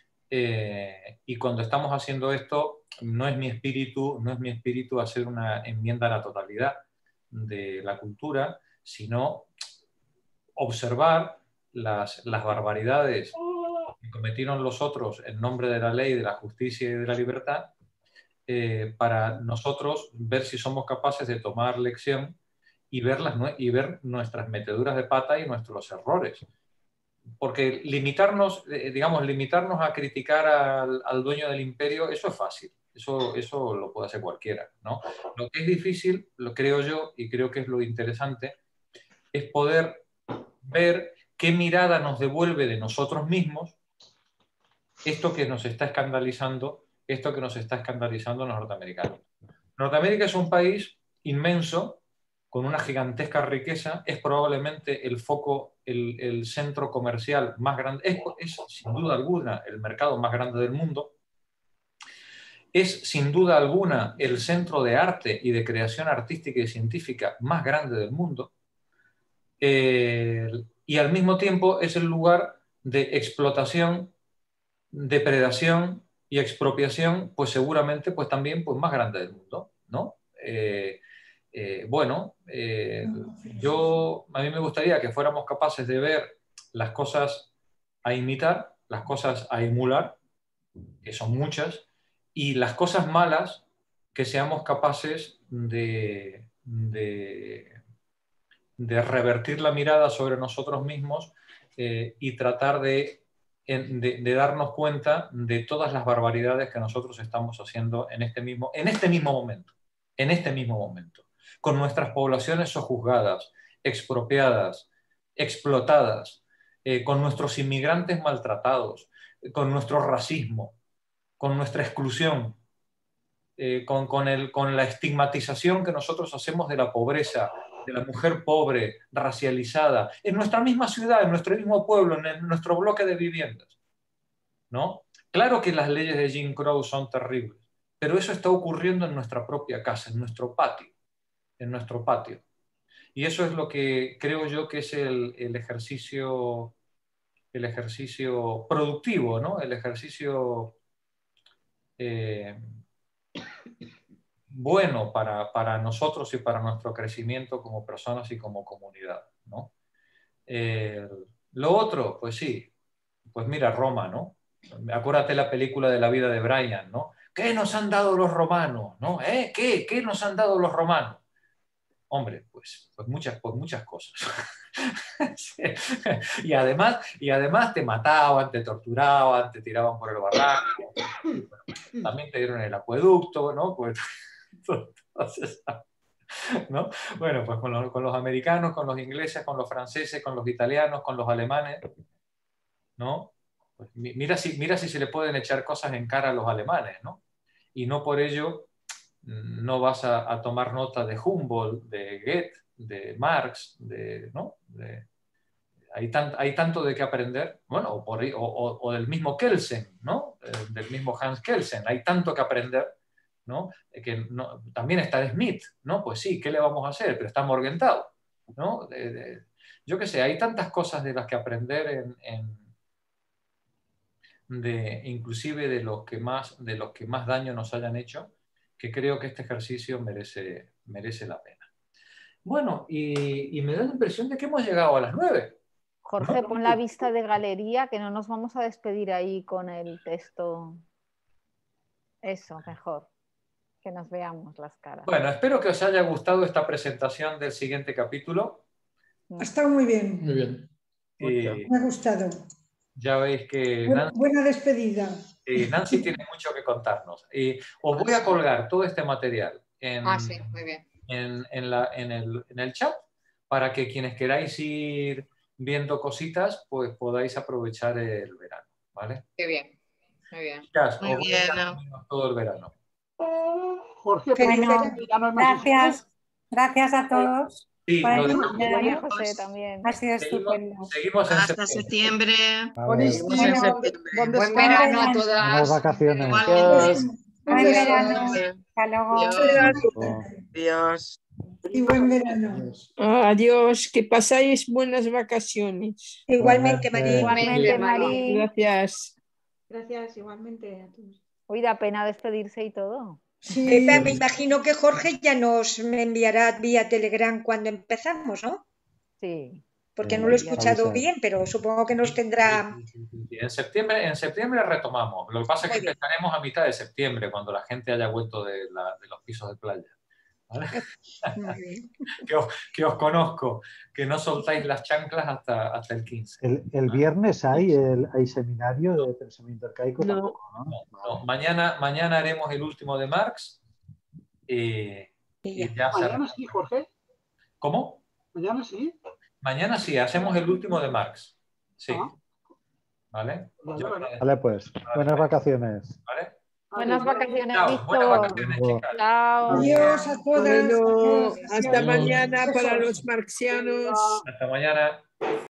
Eh, y cuando estamos haciendo esto, no es mi espíritu, no es mi espíritu hacer una enmienda a la totalidad de la cultura, sino observar las, las barbaridades que cometieron los otros en nombre de la ley, de la justicia y de la libertad, eh, para nosotros ver si somos capaces de tomar lección y ver, las, y ver nuestras meteduras de pata y nuestros errores. Porque limitarnos, digamos, limitarnos a criticar al, al dueño del imperio, eso es fácil, eso, eso lo puede hacer cualquiera, ¿no? Lo que es difícil, lo creo yo, y creo que es lo interesante, es poder ver qué mirada nos devuelve de nosotros mismos esto que nos está escandalizando, esto que nos está escandalizando a los norteamericanos. Norteamérica es un país inmenso, con una gigantesca riqueza, es probablemente el foco, el, el centro comercial más grande, es, es sin duda alguna el mercado más grande del mundo, es sin duda alguna el centro de arte y de creación artística y científica más grande del mundo, eh, y al mismo tiempo es el lugar de explotación, depredación y expropiación, pues seguramente pues también pues, más grande del mundo, ¿no? Eh, Eh, bueno, eh, yo, a mí me gustaría que fuéramos capaces de ver las cosas a imitar, las cosas a emular, que son muchas, y las cosas malas que seamos capaces de, de, de revertir la mirada sobre nosotros mismos eh, y tratar de, de, de darnos cuenta de todas las barbaridades que nosotros estamos haciendo en este mismo, en este mismo momento, en este mismo momento. Con nuestras poblaciones sojuzgadas, expropiadas, explotadas, eh, con nuestros inmigrantes maltratados, eh, con nuestro racismo, con nuestra exclusión, eh, con, con, el, con la estigmatización que nosotros hacemos de la pobreza, de la mujer pobre, racializada, en nuestra misma ciudad, en nuestro mismo pueblo, en nuestro bloque de viviendas. ¿no? Claro que las leyes de Jim Crow son terribles, pero eso está ocurriendo en nuestra propia casa, en nuestro patio, en nuestro patio. Y eso es lo que creo yo que es el, el ejercicio, el ejercicio productivo, ¿no? El ejercicio eh, bueno para, para nosotros y para nuestro crecimiento como personas y como comunidad, ¿no? Eh, lo otro, pues sí, pues mira Roma, ¿no? Acuérdate la película de la vida de Brian, ¿no? ¿Qué nos han dado los romanos? ¿No? ¿Eh? ¿Qué? ¿Qué nos han dado los romanos? Hombre, pues, pues, muchas, pues muchas cosas. Sí. y, además, y además te mataban, te torturaban, te tiraban por el barranco. También te dieron el acueducto, ¿no? Pues, entonces, ¿no? Bueno, pues con los, con los americanos, con los ingleses, con los franceses, con los italianos, con los alemanes, ¿no? Pues mira, si, mira si se le pueden echar cosas en cara a los alemanes, ¿no? Y no por ello no vas a, a tomar nota de Humboldt, de Goethe, de Marx, de, ¿no? de, hay, tan, hay tanto de qué aprender, bueno, o, por, o, o, o del mismo Kelsen, ¿no? Eh, del mismo Hans Kelsen, hay tanto que aprender, ¿no? Que no, también está Smith, ¿no? Pues sí, ¿qué le vamos a hacer? Pero está Morgenthau, ¿no? De, de, yo qué sé, hay tantas cosas de las que aprender en, en de, inclusive de los, que más, de los que más daño nos hayan hecho, que creo que este ejercicio merece, merece la pena. Bueno, y, y me da la impresión de que hemos llegado a las nueve. Jorge, ¿no? pon la vista de galería, que no nos vamos a despedir ahí con el texto. Eso, mejor. Que nos veamos las caras. Bueno, espero que os haya gustado esta presentación del siguiente capítulo. Ha estado muy bien. Muy bien. Y me ha gustado. Ya veis que buena, Nancy, buena despedida. eh, Nancy tiene mucho que contarnos. Y os voy a colgar todo este material en, ah, sí, muy bien. en, en, la, en, el, en el chat para que quienes queráis ir viendo cositas, pues podáis aprovechar el verano, ¿vale? Qué bien, muy bien. Chicas, muy os voy bien. a todo el verano. Jorge, bueno, verano gracias, gracias a todos. Sí, bueno, lo de María José también. Ha sido seguimos, estupendo. seguimos en Hasta septiembre. septiembre. Seguimos en septiembre. Buen verano a todas. Buenas vacaciones. Igualmente. Buen verano. Hasta luego. Adiós. Y buen verano. Adiós, que pasáis buenas vacaciones. Igualmente, María. Igualmente, María. Gracias. Gracias, igualmente a todos. Uy, da pena despedirse y todo. Sí. Pepa, me imagino que Jorge ya nos me enviará vía Telegram cuando empezamos, ¿no? Sí. Porque no lo he escuchado bien, pero supongo que nos tendrá... En septiembre, en septiembre retomamos. Lo que pasa es que empezaremos a mitad de septiembre, cuando la gente haya vuelto de, la, de los pisos de playa. ¿Vale? que, os, que os conozco, que no soltáis las chanclas hasta, hasta el quince. El, el viernes hay, el, hay seminario de pensamiento arcaico. No, tampoco, ¿no? no, no. Mañana, mañana haremos el último de Marx. Eh, y ya mañana sí, Jorge. ¿Cómo? Mañana sí. Mañana sí, hacemos el último de Marx. Sí. Ah. ¿Vale? Vale, vale. Vale, pues. Buenas vacaciones. ¿Vale? Buenas vacaciones, Chao, Víctor. buenas vacaciones, chicas. Chao. Adiós a todas. Bueno, Adiós. hasta Adiós. mañana para los marxianos. Hasta mañana.